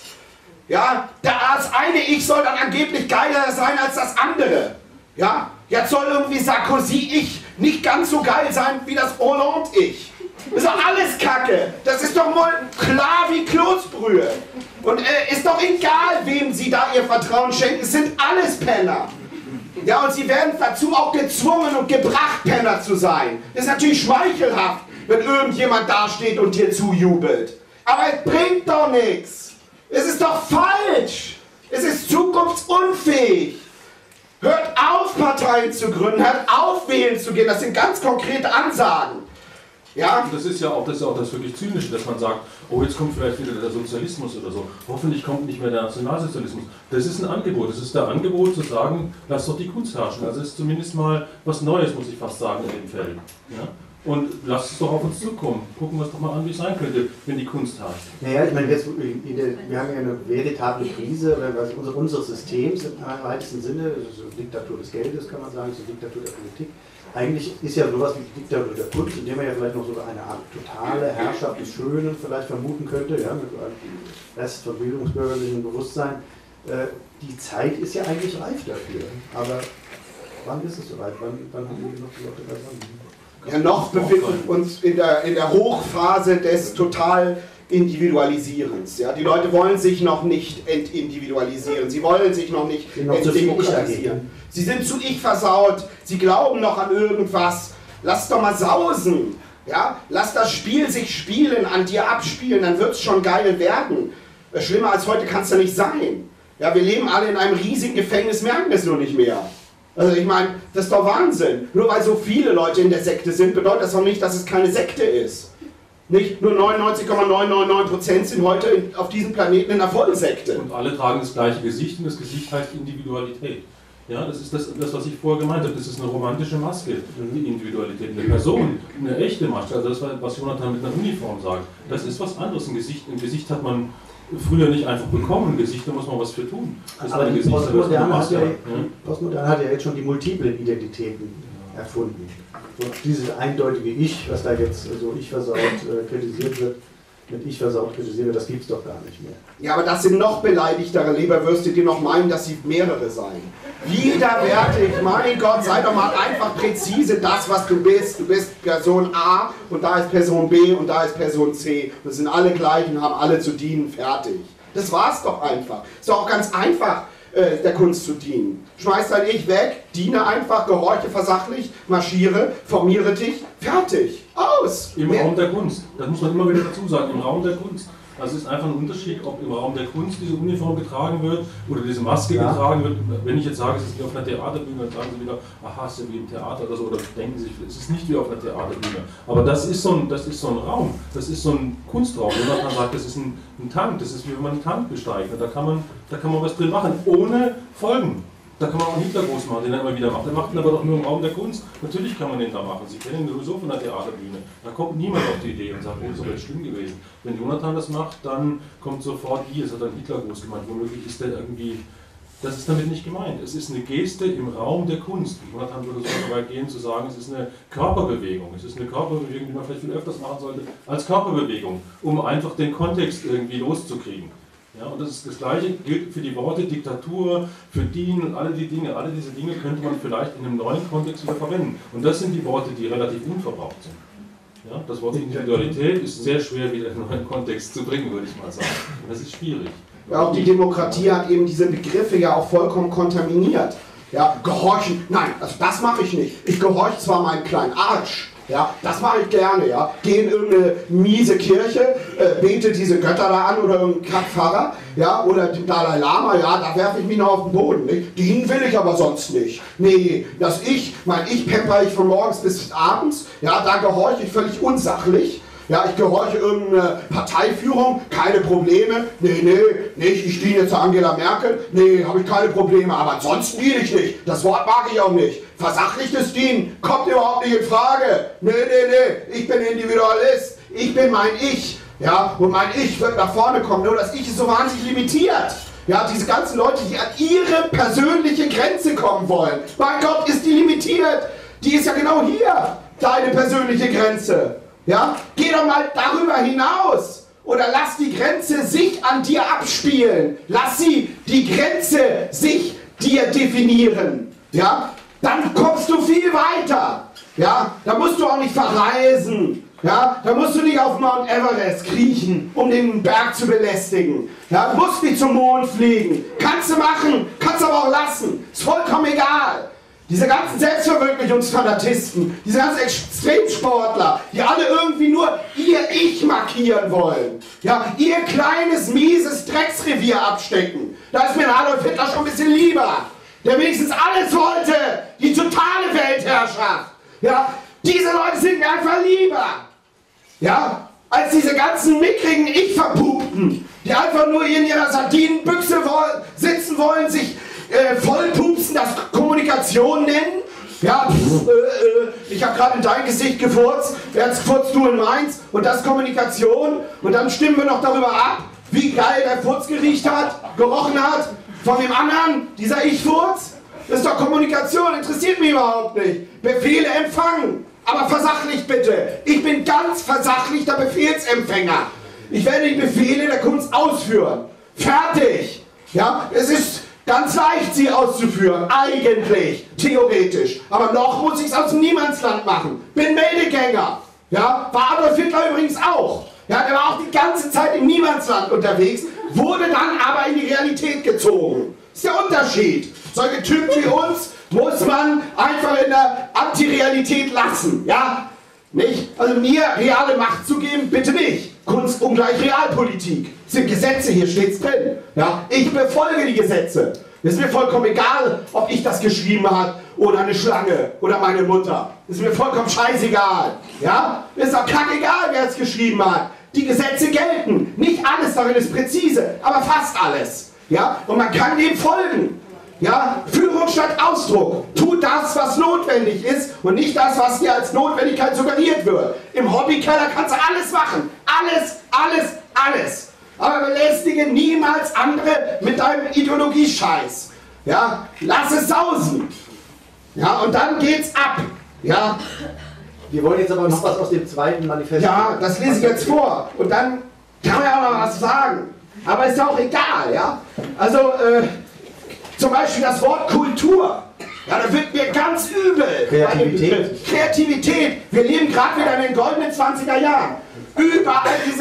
Ja, das eine Ich soll dann angeblich geiler sein als das andere. Ja, jetzt soll irgendwie Sarkozy-Ich nicht ganz so geil sein wie das Hollande-Ich. Das ist doch alles Kacke. Das ist doch wohl klar wie Kloßbrühe. Und äh, ist doch egal, wem Sie da Ihr Vertrauen schenken, es sind alles Penner. Ja, und Sie werden dazu auch gezwungen und gebracht, Penner zu sein. Das ist natürlich schmeichelhaft, wenn irgendjemand dasteht und dir zujubelt. Aber es bringt doch nichts. Es ist doch falsch. Es ist zukunftsunfähig. Hört auf, Parteien zu gründen. Hört auf, wählen zu gehen. Das sind ganz konkrete Ansagen. Ja? Das ist ja auch das, ist auch das wirklich Zynische, dass man sagt, oh, jetzt kommt vielleicht wieder der Sozialismus oder so. Hoffentlich kommt nicht mehr der Nationalsozialismus. Das ist ein Angebot. Das ist der Angebot zu sagen, lass doch die Kunst herrschen. Also es ist zumindest mal was Neues, muss ich fast sagen, in den Fällen. Ja? Und lasst es doch auf uns zukommen. Gucken wir es doch mal an, wie es sein könnte, wenn die Kunst herrscht. Naja, ich meine, jetzt, wir haben ja eine veritable Krise unseres Systems im weitesten Sinne. Das ist eine Diktatur des Geldes, kann man sagen, das ist eine Diktatur der Politik. Eigentlich ist ja sowas wie die Diktatur der Kunst, in dem man ja vielleicht noch so eine Art totale Herrschaft des Schönen vielleicht vermuten könnte, ja, mit so einem Rest von bildungsbürgerlichem Bewusstsein. Die Zeit ist ja eigentlich reif dafür. Aber wann ist es soweit? Wann, wann haben wir noch die Leute beisammen? Ja, noch befinden wir uns in der, in der Hochphase des total Individualisierens. Ja? Die Leute wollen sich noch nicht entindividualisieren, sie wollen sich noch nicht entdemokratisieren. Sie sind zu ich versaut, sie glauben noch an irgendwas. Lass doch mal sausen. Ja? Lass das Spiel sich spielen, an dir abspielen, dann wird es schon geil werden. Schlimmer als heute kann es ja nicht sein. Ja, wir leben alle in einem riesigen Gefängnis, merken es nur nicht mehr. Also ich meine, das ist doch Wahnsinn. Nur weil so viele Leute in der Sekte sind, bedeutet das doch nicht, dass es keine Sekte ist. Nicht nur neunundneunzig Komma neun neun neun Prozent sind heute in, auf diesem Planeten in einer Vollsekte. Und alle tragen das gleiche Gesicht und das Gesicht heißt Individualität. Ja, das ist das, das, was ich vorher gemeint habe. Das ist eine romantische Maske, die Individualität. Eine Person, eine echte Maske, also das, was Jonathan mit einer Uniform sagt, das ist was anderes. Ein Gesicht, ein Gesicht hat man früher nicht einfach bekommen, ein Gesicht, da muss man was für tun. Das aber die Postmoderne hat, ja, ja. Postmoderne hat ja jetzt schon die multiplen Identitäten erfunden. Und dieses eindeutige Ich, was da jetzt so ich versaut äh, kritisiert wird, mit ich versaut kritisiert wird, das gibt es doch gar nicht mehr. Ja, aber das sind noch beleidigtere Leberwürste, die noch meinen, dass sie mehrere seien. Widerwärtig, mein Gott, sei doch mal einfach präzise das, was du bist. Du bist Person A und da ist Person B und da ist Person C. Das sind alle gleich und haben alle zu dienen, fertig. Das war's doch einfach. Ist doch auch ganz einfach, äh, der Kunst zu dienen. Schmeiß dein Ich weg, diene einfach, gehorche versachlich, marschiere, formiere dich, fertig. Aus! Im Mehr. Raum der Kunst. Das muss man immer wieder dazu sagen, im Raum der Kunst. Also es ist einfach ein Unterschied, ob im Raum der Kunst diese Uniform getragen wird oder diese Maske ja. getragen wird. Wenn ich jetzt sage, es ist wie auf einer Theaterbühne, dann sagen sie wieder, aha, ist ja wie im Theater oder so, oder denken sich, es ist nicht wie auf einer Theaterbühne. Aber das ist so ein, das ist so ein Raum, das ist so ein Kunstraum. Jonathan sagt, das ist ein, ein Tank, das ist wie wenn man einen Tank besteigt. Da kann man, da kann man was drin machen, ohne Folgen. Da kann man auch Hitler groß machen, den er immer wieder macht. Er macht ihn aber doch nur im Raum der Kunst. Natürlich kann man den da machen. Sie kennen ihn sowieso von der Theaterbühne. Da kommt niemand auf die Idee und sagt, oh, das ist aber jetzt schlimm gewesen. Wenn Jonathan das macht, dann kommt sofort, wie, es hat dann Hitler groß gemeint. Womöglich ist der irgendwie, das ist damit nicht gemeint. Es ist eine Geste im Raum der Kunst. Jonathan würde so weit gehen zu sagen, es ist eine Körperbewegung. Es ist eine Körperbewegung, die man vielleicht viel öfters machen sollte, als Körperbewegung, um einfach den Kontext irgendwie loszukriegen. Ja, und das, ist das Gleiche gilt für die Worte Diktatur, für Dien und alle die Dinge. Alle diese Dinge könnte man vielleicht in einem neuen Kontext wieder verwenden. Und das sind die Worte, die relativ unverbraucht sind. Ja, das Wort Individualität ist sehr schwer wieder in einen neuen Kontext zu bringen, würde ich mal sagen. Und das ist schwierig. Ja, auch die Demokratie hat eben diese Begriffe ja auch vollkommen kontaminiert. Ja, gehorchen, nein, also das mache ich nicht. Ich gehorche zwar meinem kleinen Arsch, ja, das mache ich gerne, ja. Gehe in irgendeine miese Kirche, äh, bete diese Götter da an oder irgendeinen Kackpfarrer, ja, oder den Dalai Lama, ja, da werfe ich mich noch auf den Boden, nicht? Dienen will ich aber sonst nicht. Nee, das Ich, mein Ich pemper ich von morgens bis abends, ja, da gehorche ich völlig unsachlich. Ja, ich gehorche irgendeine Parteiführung, keine Probleme. Nee, nee, nicht, ich diene zu Angela Merkel. Nee, habe ich keine Probleme, aber ansonsten diene ich nicht. Das Wort mag ich auch nicht. Versachlichtes Dienen kommt überhaupt nicht in Frage. Nee, nee, nee, ich bin Individualist. Ich bin mein Ich. Ja, und mein Ich wird nach vorne kommen. Nur das Ich ist so wahnsinnig limitiert. Ja, diese ganzen Leute, die an ihre persönliche Grenze kommen wollen. Mein Gott, ist die limitiert. Die ist ja genau hier, deine persönliche Grenze. Ja, geh doch mal darüber hinaus oder lass die Grenze sich an dir abspielen. Lass sie die Grenze sich dir definieren. Ja, dann kommst du viel weiter. Ja, da musst du auch nicht verreisen. Ja, da musst du nicht auf Mount Everest kriechen, um den Berg zu belästigen. Ja, du musst nicht zum Mond fliegen. Kannst du machen, kannst aber auch lassen. Ist vollkommen egal. Diese ganzen Selbstverwirklichungsfanatisten, diese ganzen Extremsportler, die alle irgendwie nur ihr Ich markieren wollen. Ja, ihr kleines, mieses Drecksrevier abstecken. Da ist mir Adolf Hitler schon ein bisschen lieber. Der wenigstens alles wollte. Die totale Weltherrschaft. Ja, diese Leute sind mir einfach lieber. Ja, als diese ganzen mickrigen Ich-Verpupten, die einfach nur in ihrer Sardinenbüchse wollen, sitzen wollen, sich Äh, vollpupsen, das Kommunikation nennen. Ja, pff, äh, äh, ich habe gerade in dein Gesicht gefurzt, jetzt furzt du in meins und das Kommunikation und dann stimmen wir noch darüber ab, wie geil der Furz geriecht hat, gerochen hat, von dem anderen, dieser Ich-Furz. Das ist doch Kommunikation, interessiert mich überhaupt nicht. Befehle empfangen, aber versachlicht bitte. Ich bin ganz versachlichter Befehlsempfänger. Ich werde die Befehle der Kunst ausführen. Fertig. Ja, es ist ganz leicht, sie auszuführen, eigentlich, theoretisch. Aber noch muss ich es aus dem Niemandsland machen. Bin Meldegänger. Ja, war Adolf Hitler übrigens auch. Ja, der war auch die ganze Zeit im Niemandsland unterwegs, wurde dann aber in die Realität gezogen. Das ist der Unterschied. Solche Typen wie uns muss man einfach in der Antirealität lassen. Ja, nicht? Also mir reale Macht zu geben, bitte nicht. Kunst ungleich Realpolitik. Das sind Gesetze, hier steht's drin. Ja, ich befolge die Gesetze. Es ist mir vollkommen egal, ob ich das geschrieben habe oder eine Schlange oder meine Mutter. Es ist mir vollkommen scheißegal. Ja, ist auch kackegal, wer es geschrieben hat. Die Gesetze gelten. Nicht alles darin ist präzise, aber fast alles. Ja, und man kann dem folgen. Ja, Führung statt Ausdruck. Tu das, was notwendig ist und nicht das, was dir als Notwendigkeit suggeriert wird. Im Hobbykeller kannst du alles machen. Alles, alles, alles. Aber belästige niemals andere mit deinem Ideologiescheiß. Ja, lass es sausen. Ja, und dann geht's ab. Ja. Wir wollen jetzt aber noch was aus dem zweiten Manifest. Ja, das lese ich jetzt vor. Und dann kann man ja auch noch was sagen. Aber ist ja auch egal, ja. Also, äh, zum Beispiel das Wort Kultur. Ja, da wird mir ganz übel. Kreativität. Kreativität. Wir leben gerade wieder in den goldenen zwanziger Jahren. Überall diese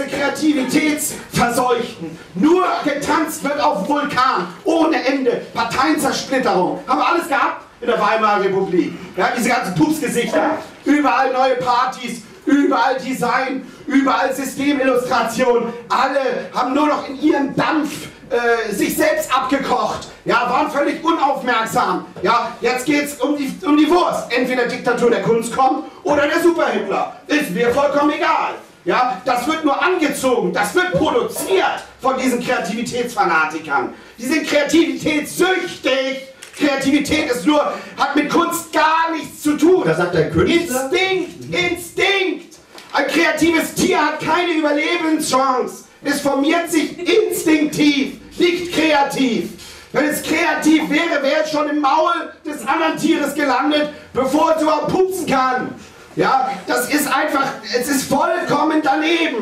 Kreativitätsverseuchten. Nur getanzt wird auf Vulkan. Ohne Ende. Parteienzersplitterung. Haben wir alles gehabt in der Weimarer Republik. Ja, diese ganzen Pupsgesichter. Überall neue Partys. Überall Design. Überall Systemillustration. Alle haben nur noch in ihrem Dampf äh, sich selbst abgekocht. Ja, waren völlig unaufmerksam. Ja, jetzt geht's um die, um die Wurst. Entweder Diktatur der Kunst kommt oder der Superhitler. Ist mir vollkommen egal. Ja, das wird nur angezogen, das wird produziert von diesen Kreativitätsfanatikern. Die sind kreativitätssüchtig. Kreativität ist nur, hat mit Kunst gar nichts zu tun. Das sagt ein Künstler. Instinkt, Instinkt. Ein kreatives Tier hat keine Überlebenschance. Es formiert sich instinktiv, nicht kreativ. Wenn es kreativ wäre, wäre es schon im Maul des anderen Tieres gelandet, bevor es überhaupt pupsen kann. Ja, das ist einfach, es ist vollkommen daneben.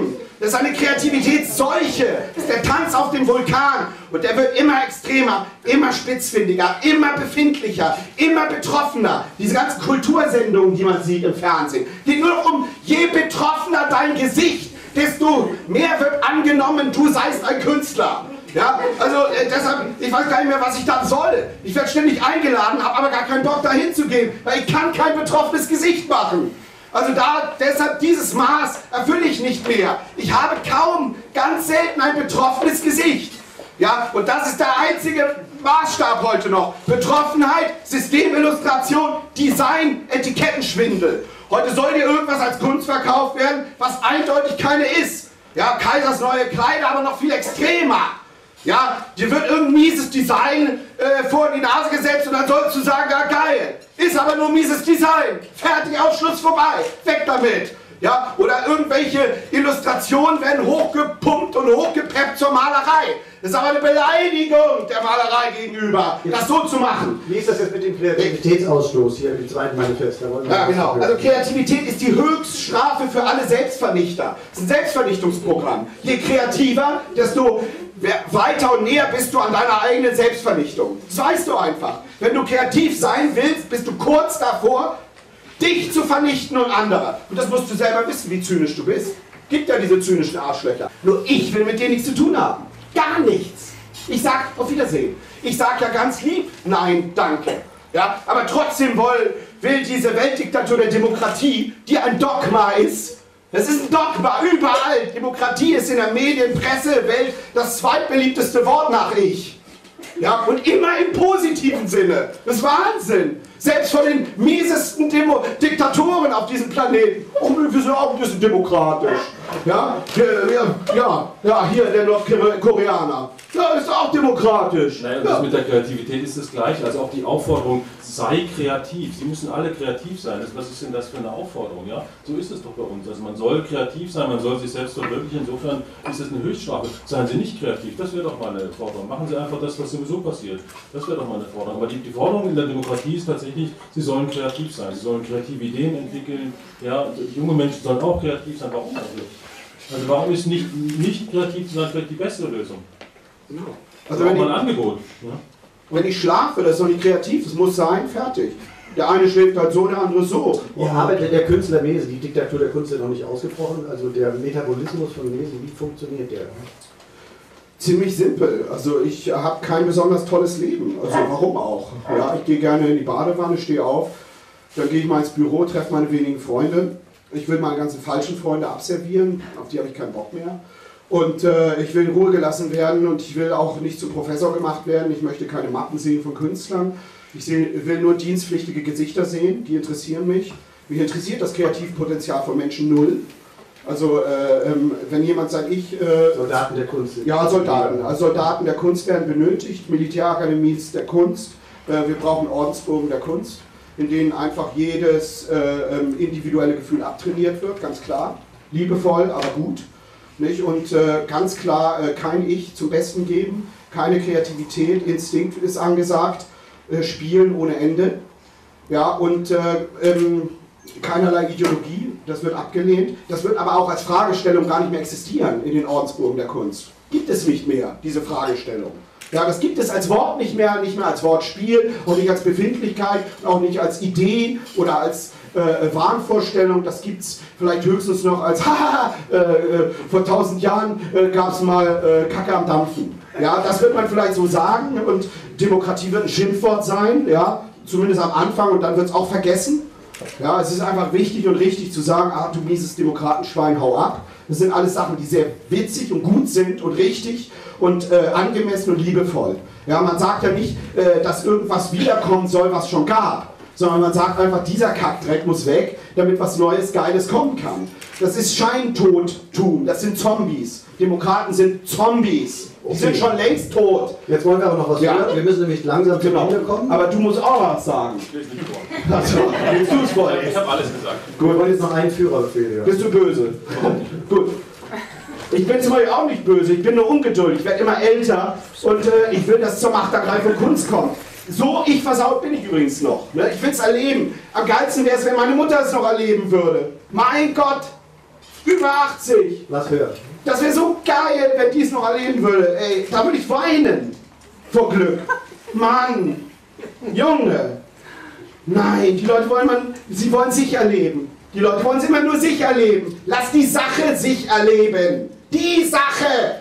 Das ist eine Kreativitätsseuche. Das ist der Tanz auf dem Vulkan. Und der wird immer extremer, immer spitzfindiger, immer befindlicher, immer betroffener. Diese ganzen Kultursendungen, die man sieht im Fernsehen, geht nur noch um, je betroffener dein Gesicht, desto mehr wird angenommen, du seist ein Künstler. Ja, also äh, deshalb, ich weiß gar nicht mehr, was ich da soll. Ich werde ständig eingeladen, habe aber gar keinen Bock dahin zu gehen, weil ich kann kein betroffenes Gesicht machen. Also da, deshalb dieses Maß erfülle ich nicht mehr. Ich habe kaum, ganz selten ein betroffenes Gesicht. Ja, und das ist der einzige Maßstab heute noch. Betroffenheit, Systemillustration, Design, Etikettenschwindel. Heute soll dir irgendwas als Kunst verkauft werden, was eindeutig keine ist. Ja, Kaisers neue Kleider, aber noch viel extremer. Ja, dir wird irgendein mieses Design äh, vor die Nase gesetzt und dann sollst du sagen, ja geil, ist aber nur mieses Design, fertig, Ausschluss vorbei, weg damit. Ja, oder irgendwelche Illustrationen werden hochgepumpt und hochgepeppt zur Malerei. Das ist aber eine Beleidigung der Malerei gegenüber, das so zu machen. Wie ist das jetzt mit dem Kreativitätsausstoß hier im zweiten Manifest? Ja, genau. Also Kreativität ist die Höchststrafe für alle Selbstvernichter. Das ist ein Selbstvernichtungsprogramm. Je kreativer, desto weiter und näher bist du an deiner eigenen Selbstvernichtung. Das weißt du einfach. Wenn du kreativ sein willst, bist du kurz davor, dich zu vernichten und andere. Und das musst du selber wissen, wie zynisch du bist. Gibt ja diese zynischen Arschlöcher. Nur ich will mit dir nichts zu tun haben. Gar nichts. Ich sag auf Wiedersehen. Ich sag ja ganz lieb, nein, danke. Ja, aber trotzdem will, will diese Weltdiktatur der Demokratie, die ein Dogma ist, das ist ein Dogma, überall. Demokratie ist in der Medien, Presse, Welt das zweitbeliebteste Wort nach ich. Ja, und immer im positiven Sinne. Das ist Wahnsinn. Selbst von den miesesten Demo Diktatoren auf diesem Planeten. Oh, wir sind auch ein bisschen demokratisch. Ja, ja, ja, ja, hier der Nordkoreaner. Ja, ist auch demokratisch. Naja, und das mit der Kreativität ist das Gleiche. Also auch die Aufforderung, sei kreativ. Sie müssen alle kreativ sein. Was ist denn das für eine Aufforderung? Ja? So ist es doch bei uns. Also man soll kreativ sein, man soll sich selbst verwirklichen. Insofern ist es eine Höchststrafe. Seien Sie nicht kreativ, das wäre doch mal eine Forderung. Machen Sie einfach das, was sowieso passiert. Das wäre doch mal eine Forderung. Aber die, die Forderung in der Demokratie ist tatsächlich, Sie sollen kreativ sein. Sie sollen kreative Ideen entwickeln. Ja, junge Menschen sollen auch kreativ sein. Warum eigentlich? Also warum ist nicht, nicht kreativ zu sein vielleicht die bessere Lösung? Genau. Also wenn mal ein Angebot. Ja? Wenn ich schlafe, das ist doch nicht kreativ, es muss sein, fertig. Der eine schläft halt so, der andere so. Ja, aber der, der Künstler Mese, die Diktatur der Kunst ist noch nicht ausgebrochen, also der Metabolismus von Mese, wie funktioniert der? Ziemlich simpel, also ich habe kein besonders tolles Leben, also warum auch? Ja, ich gehe gerne in die Badewanne, stehe auf, dann gehe ich mal ins Büro, treffe meine wenigen Freunde. Ich will meine ganzen falschen Freunde abservieren, auf die habe ich keinen Bock mehr. Und äh, ich will in Ruhe gelassen werden und ich will auch nicht zum Professor gemacht werden. Ich möchte keine Mappen sehen von Künstlern. Ich seh, will nur dienstpflichtige Gesichter sehen, die interessieren mich. Mich interessiert das Kreativpotenzial von Menschen null. Also äh, ähm, wenn jemand sagt, ich... Äh, Soldaten der Kunst. Ja, Soldaten. Also Soldaten der Kunst werden benötigt. Militärakademie der Kunst. Äh, wir brauchen Ordensburgen der Kunst, in denen einfach jedes äh, ähm, individuelle Gefühl abtrainiert wird, ganz klar. Liebevoll, aber gut. Nicht? Und äh, ganz klar äh, kein Ich zum Besten geben, keine Kreativität, Instinkt ist angesagt, äh, Spielen ohne Ende. Ja, und äh, ähm, keinerlei Ideologie, das wird abgelehnt. Das wird aber auch als Fragestellung gar nicht mehr existieren in den Ordensburgen der Kunst. Gibt es nicht mehr, diese Fragestellung. Ja, das gibt es als Wort nicht mehr, nicht mehr als Wortspiel und nicht als Befindlichkeit, auch nicht als Idee oder als äh, Wahnvorstellung. Das gibt es vielleicht höchstens noch als, haha, äh, äh, vor tausend Jahren äh, gab es mal äh, Kacke am Dampfen. Ja, das wird man vielleicht so sagen und Demokratie wird ein Schimpfwort sein, ja, zumindest am Anfang und dann wird es auch vergessen. Ja, es ist einfach wichtig und richtig zu sagen, ah, du mieses Demokratenschwein, hau ab. Das sind alles Sachen, die sehr witzig und gut sind und richtig und äh, angemessen und liebevoll. Ja, man sagt ja nicht, äh, dass irgendwas wiederkommen soll, was schon gab, sondern man sagt einfach, dieser Kackdreck muss weg, damit was Neues, Geiles kommen kann. Das ist Scheintodtum, das sind Zombies. Demokraten sind Zombies. Die Okay. sind schon längst tot. Jetzt wollen wir aber noch was Ja. hören. Wir müssen nämlich langsam zum Genau. Ende kommen. Aber du musst auch was sagen. Ich lese nicht vor. Also, willst du es Ich vorlesen? habe alles gesagt. Gut, wir wollen jetzt noch einen Führerbefehl hören. Bist du böse? Gut. Ich bin zum Beispiel auch nicht böse, ich bin nur ungeduldig, ich werde immer älter und äh, ich will, dass zur Machtergreifung Kunst kommt. So ich versaut bin ich übrigens noch. Ne? Ich will es erleben. Am geilsten wäre es, wenn meine Mutter es noch erleben würde. Mein Gott! über achtzig. Was höher. Das wäre so geil, wenn die es noch erleben würde. Ey, da würde ich weinen. Vor Glück. Mann. Junge. Nein, die Leute wollen man, sie wollen sich erleben. Die Leute wollen immer nur sich erleben. Lass die Sache sich erleben. Die Sache.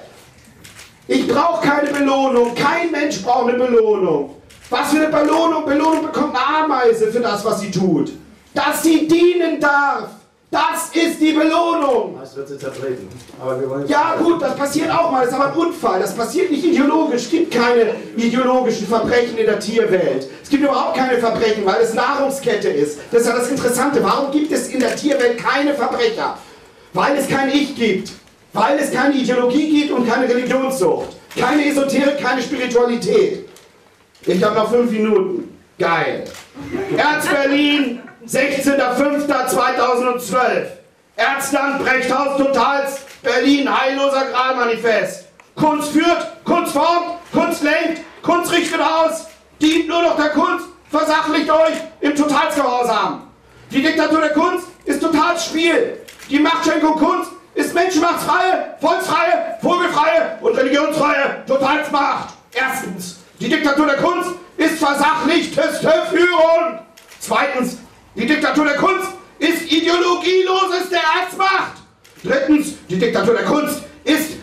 Ich brauche keine Belohnung. Kein Mensch braucht eine Belohnung. Was für eine Belohnung? Belohnung bekommt eine Ameise für das, was sie tut. Dass sie dienen darf. Das ist die Belohnung. Das wird sie zertreten. Aber wir wollen Ja gut, das passiert auch mal, das ist aber ein Unfall. Das passiert nicht ideologisch. Es gibt keine ideologischen Verbrechen in der Tierwelt. Es gibt überhaupt keine Verbrechen, weil es Nahrungskette ist. Das ist ja das Interessante. Warum gibt es in der Tierwelt keine Verbrecher? Weil es kein Ich gibt. Weil es keine Ideologie gibt und keine Religionssucht. Keine Esoterik, keine Spiritualität. Ich habe noch fünf Minuten. Geil. Erz-Berlin, sechzehnter fünfter zweitausendzwölf. Erzland, Brechthaus, Totals, Berlin, heilloser Gralmanifest. Kunst führt, Kunst formt, Kunst lenkt, Kunst richtet aus, dient nur noch der Kunst, versachlicht euch im Totalsgehorsam. Die Diktatur der Kunst ist Totalspiel. Die Machtschenkung Kunst ist menschenmachtsfreie, volksfreie, vogelfreie und religionsfreie Totalsmacht. Erstens, die Diktatur der Kunst ist versachlichteste Führung. Zweitens, die Diktatur der Kunst ist ideologieloseste Erzmacht. Drittens, die Diktatur der Kunst ist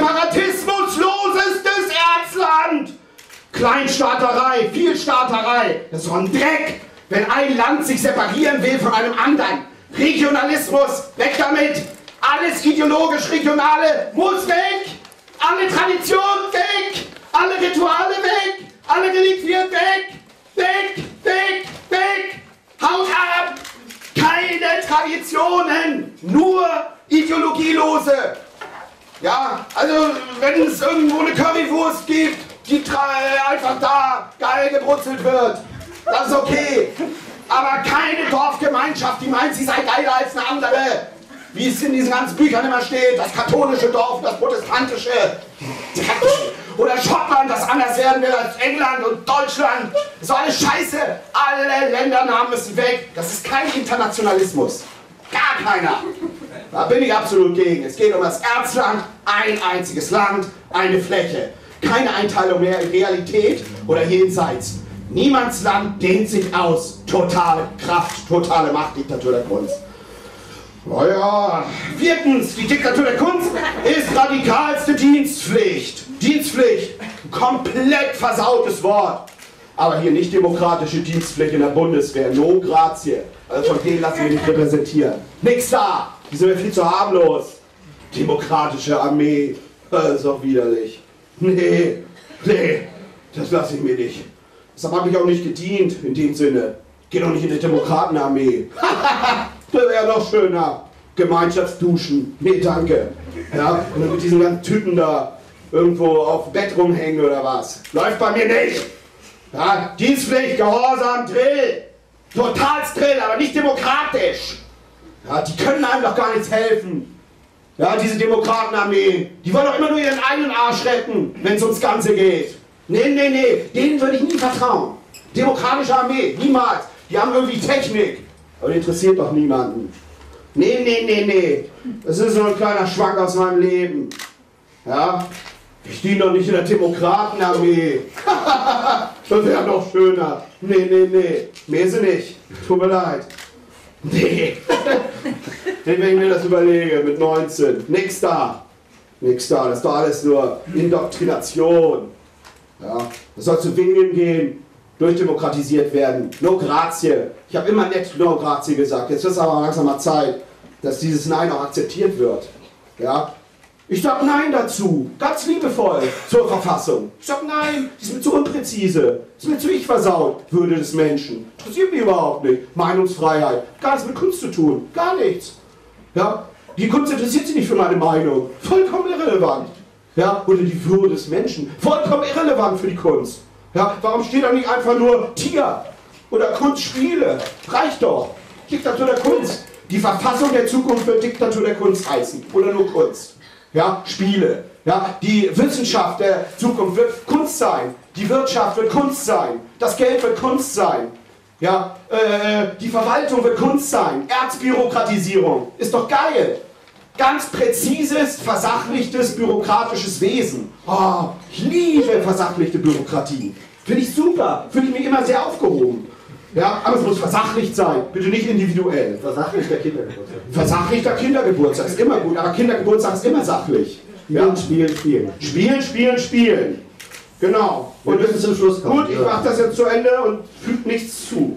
separatismuslosestes Erzland. Kleinstaaterei, Vielstaaterei, das ist so ein Dreck, wenn ein Land sich separieren will von einem anderen. Regionalismus, weg damit. Alles ideologisch Regionale muss weg. Alle Traditionen weg. Alle Rituale weg. Alle Reliquien weg. Weg, weg, weg. Haut ab. Keine Traditionen. Nur ideologielose. Ja, also wenn es irgendwo eine Currywurst gibt, die einfach da geil gebrutzelt wird, das ist okay. Aber keine Dorfgemeinschaft, die meint, sie sei geiler als eine andere. Wie es in diesen ganzen Büchern immer steht, das katholische Dorf, das protestantische. Oder Schottland, das anders werden will als England und Deutschland. Das ist alles scheiße. Alle Ländernamen müssen weg. Das ist kein Internationalismus. Gar keiner. Da bin ich absolut gegen. Es geht um das Erzland, ein einziges Land, eine Fläche. Keine Einteilung mehr in Realität oder jenseits. Niemands Land dehnt sich aus. Totale Kraft, totale Macht, Diktatur der Kunst. Oh ja. Viertens, die Diktatur der Kunst ist radikalste Dienstpflicht. Dienstpflicht, komplett versautes Wort. Aber hier nicht demokratische Dienstpflicht in der Bundeswehr, no grazie. Also von denen lassen wir nicht repräsentieren. Nix da, die sind ja viel zu harmlos. Demokratische Armee, das ist doch widerlich. Nee, nee, das lasse ich mir nicht. Deshalb habe ich auch nicht gedient, in dem Sinne. Geh doch nicht in die Demokratenarmee. Das wäre noch schöner. Gemeinschaftsduschen. Nee, danke. Ja, und dann mit diesen ganzen Typen da irgendwo auf dem Bett rumhängen oder was. Läuft bei mir nicht. Ja, Dienstpflicht, Gehorsam, Drill. Totals Drill, aber nicht demokratisch. Ja, die können einem doch gar nichts helfen. Ja, diese Demokratenarmee, die wollen doch immer nur ihren eigenen Arsch retten, wenn es ums Ganze geht. Nee, nee, nee, denen würde ich nie vertrauen. Demokratische Armee, niemals. Die haben irgendwie Technik. Aber die interessiert doch niemanden. Nee, nee, nee, nee. Das ist nur ein kleiner Schwank aus meinem Leben. Ja? Ich diene doch nicht in der Demokratenarmee. Das wäre noch schöner. Nee, nee, nee. Mehr sie nicht. Tut mir leid. Nee. Wenn ich mir das überlege, mit neunzehn. Nix da. Nix da. Das ist doch alles nur Indoktrination. Ja? Das soll zu wählen gehen. Durchdemokratisiert werden. No grazie. Ich habe immer nett no grazie gesagt. Jetzt ist es aber langsam mal Zeit, dass dieses Nein auch akzeptiert wird. Ja? Ich sage Nein dazu. Ganz liebevoll zur Verfassung. Ich sage Nein, die ist mir zu unpräzise. Die ist mir zu ich versaut. Würde des Menschen. Interessiert mich überhaupt nicht. Meinungsfreiheit. Gar nichts mit Kunst zu tun. Gar nichts. Ja? Die Kunst interessiert sich nicht für meine Meinung. Vollkommen irrelevant. Ja? Oder die Würde des Menschen. Vollkommen irrelevant für die Kunst. Ja, warum steht da nicht einfach nur Tier oder Kunstspiele? Reicht doch. Diktatur der Kunst. Die Verfassung der Zukunft wird Diktatur der Kunst heißen. Oder nur Kunst. Ja, Spiele. Ja, die Wissenschaft der Zukunft wird Kunst sein. Die Wirtschaft wird Kunst sein. Das Geld wird Kunst sein. Ja, äh, die Verwaltung wird Kunst sein. Erzbürokratisierung. Ist doch geil. ganz präzises, versachlichtes, bürokratisches Wesen. Oh, ich liebe versachlichte Bürokratie. Finde ich super, fühle ich mich immer sehr aufgehoben. Ja, aber es muss versachlicht sein, bitte nicht individuell. Versachlichter Kindergeburtstag. Versachlichter Kindergeburtstag ist immer gut, aber Kindergeburtstag ist immer sachlich. Spielen, Ja. spielen, spielen. Spielen, spielen, spielen. Genau. Wir müssen zum Schluss kommen. Gut, ich mache das jetzt zu Ende und füge nichts zu.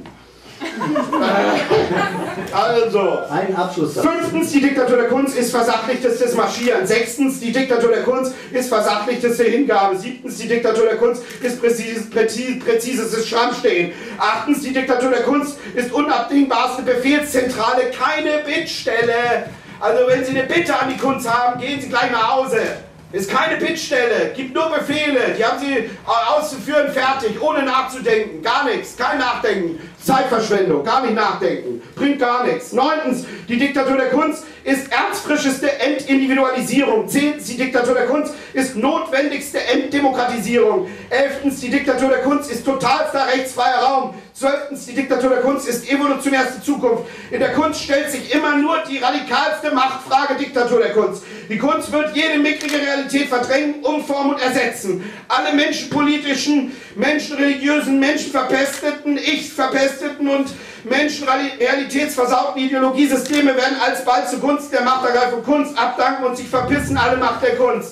Also. Ein Abschluss. Fünftens, die Diktatur der Kunst ist versachlichtestes Marschieren. Sechstens, die Diktatur der Kunst ist versachlichteste Hingabe. Siebtens, die Diktatur der Kunst ist präzises, präzis, präzises Schrammstehen. Achtens, die Diktatur der Kunst ist unabdingbarste Befehlszentrale, keine Bittstelle. Also wenn Sie eine Bitte an die Kunst haben, gehen Sie gleich nach Hause. Ist keine Bittstelle, gibt nur Befehle, die haben Sie auszuführen, fertig, ohne nachzudenken, gar nichts, kein Nachdenken, Zeitverschwendung, gar nicht nachdenken, bringt gar nichts. Neuntens, die Diktatur der Kunst ist erzfrischeste Entindividualisierung. Zehntens, die Diktatur der Kunst ist notwendigste Entdemokratisierung. Elftens, die Diktatur der Kunst ist totalster rechtsfreier Raum. Zwölftens, die Diktatur der Kunst ist evolutionärste Zukunft. In der Kunst stellt sich immer nur die radikalste Machtfrage Diktatur der Kunst. Die Kunst wird jede mickrige Realität verdrängen, umformen und ersetzen. Alle menschenpolitischen, menschenreligiösen, menschenverpesteten, ich-verpesteten und menschenrealitätsversauten Ideologiesysteme werden alsbald zugunsten der Machtergreifung Kunst abdanken und sich verpissen, alle Macht der Kunst.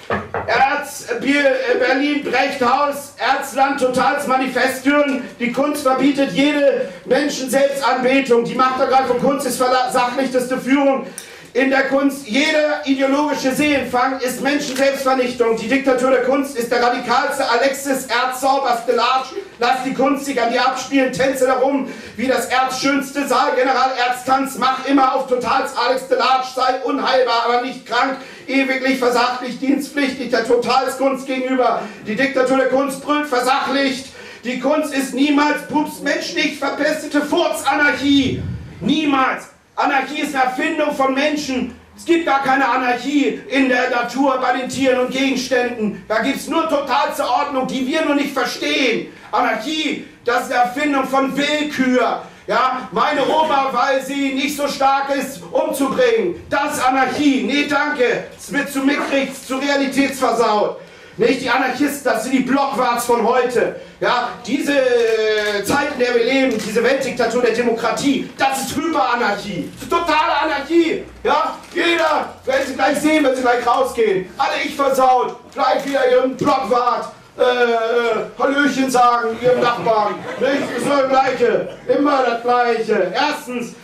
Erz, Berlin, Brechthaus, Erzland, Totals Manifesttüren. Die Kunst verbietet jede Menschen-Selbstanbetung. Die Machtergreifung Kunst ist versachlichteste Führung. In der Kunst, jeder ideologische Seelenfang ist Menschen-Selbstvernichtung. Die Diktatur der Kunst ist der radikalste Alexis Erz-sauberste Larsch. Lass die Kunst sich an dir abspielen, tänze darum, wie das erzschönste Saalgeneral Erztanz. Mach immer auf totals Alex de Larsch, sei unheilbar, aber nicht krank, ewiglich versachlicht, dienstpflichtig der Totalskunst gegenüber. Die Diktatur der Kunst brüllt versachlicht. Die Kunst ist niemals pups menschlich verpestete Furzanarchie. Niemals. Anarchie ist eine Erfindung von Menschen. Es gibt gar keine Anarchie in der Natur, bei den Tieren und Gegenständen. Da gibt es nur totalste Ordnung, die wir nur nicht verstehen. Anarchie, das ist eine Erfindung von Willkür. Ja, meine Oma, weil sie nicht so stark ist, umzubringen. Das ist Anarchie. Nee, danke. Es wird zu mickrig, zu realitätsversaut. Nicht die Anarchisten, das sind die Blockwarts von heute. Ja, diese äh, Zeit, in der wir leben, diese Weltdiktatur der Demokratie, das ist Hyperanarchie. Das ist totale Anarchie. Ja, jeder, werden Sie gleich sehen, wenn Sie gleich rausgehen. Alle ich versaut, gleich wieder Ihren Blockwart. Äh, äh, Hallöchen sagen, ihrem Nachbarn. Nicht? Das ist nur das Gleiche. Immer das Gleiche. Erstens,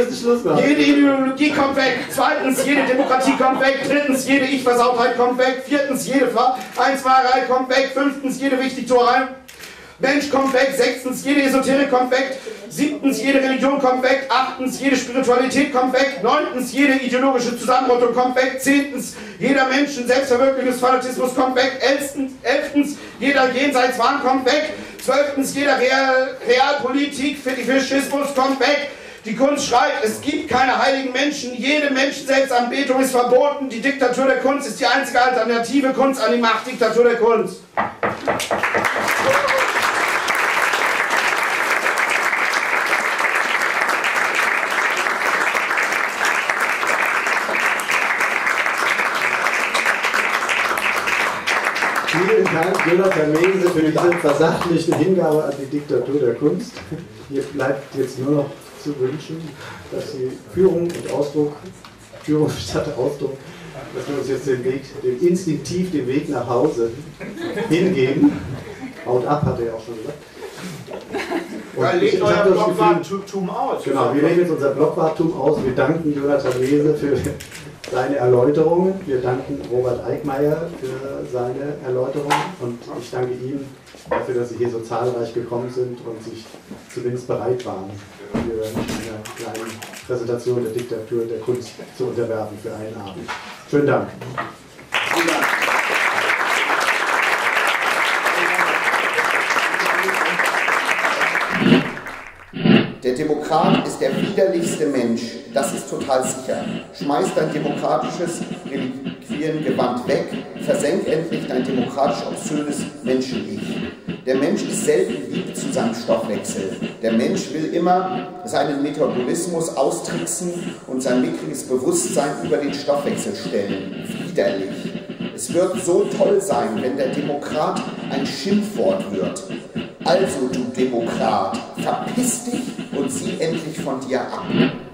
jede Ideologie kommt weg. Zweitens, jede Demokratie kommt weg. Drittens, jede Ich-Versautheit kommt weg. Viertens, jede Einswahrerei kommt weg. Fünftens, jede Wichtigtuerei. Mensch kommt weg. Sechstens, jede Esoterik kommt weg. Siebtens, jede Religion kommt weg. Achtens, jede Spiritualität kommt weg. Neuntens, jede ideologische Zusammenrottung kommt weg. Zehntens, jeder Menschen Selbstverwirklichungsfanatismus kommt weg. Elftens, elftens jeder Jenseitswahn kommt weg. Zwölftens, jeder Real, Realpolitik, Fetischismus kommt weg. Die Kunst schreit, es gibt keine heiligen Menschen. Jede Menschen-Selbstanbetung ist verboten. Die Diktatur der Kunst ist die einzige alternative Kunst an die Machtdiktatur der Kunst. Vielen Dank, Jonathan Mese, für diese versachlichte Hingabe an die Diktatur der Kunst. Hier bleibt jetzt nur noch zu wünschen, dass Sie Führung und Ausdruck, Führung statt Ausdruck, dass wir uns jetzt den Weg, den instinktiv den Weg nach Hause hingeben. Haut ab, hat er ja auch schon gesagt. Ja, legt euer Blockwarttum aus. Genau, wir legen jetzt unser Blockwarttum aus. Wir danken Jonathan Mese für seine Erläuterungen. Wir danken Robert Eickmeyer für seine Erläuterungen. Und ich danke Ihnen dafür, dass Sie hier so zahlreich gekommen sind und sich zumindest bereit waren, für eine kleine Präsentation der Diktatur der Kunst zu unterwerfen für einen Abend. Schönen Dank. Vielen Dank. Der Demokrat ist der widerlichste Mensch, das ist total sicher. Schmeiß dein demokratisches Reliquiengewand weg, versenk endlich dein demokratisch obszönes Menschen-Ich. Der Mensch ist selten lieb zu seinem Stoffwechsel. Der Mensch will immer seinen Metabolismus austricksen und sein mickriges Bewusstsein über den Stoffwechsel stellen. Widerlich. Es wird so toll sein, wenn der Demokrat ein Schimpfwort wird. Also, du Demokrat, verpiss dich und sieh endlich von dir ab.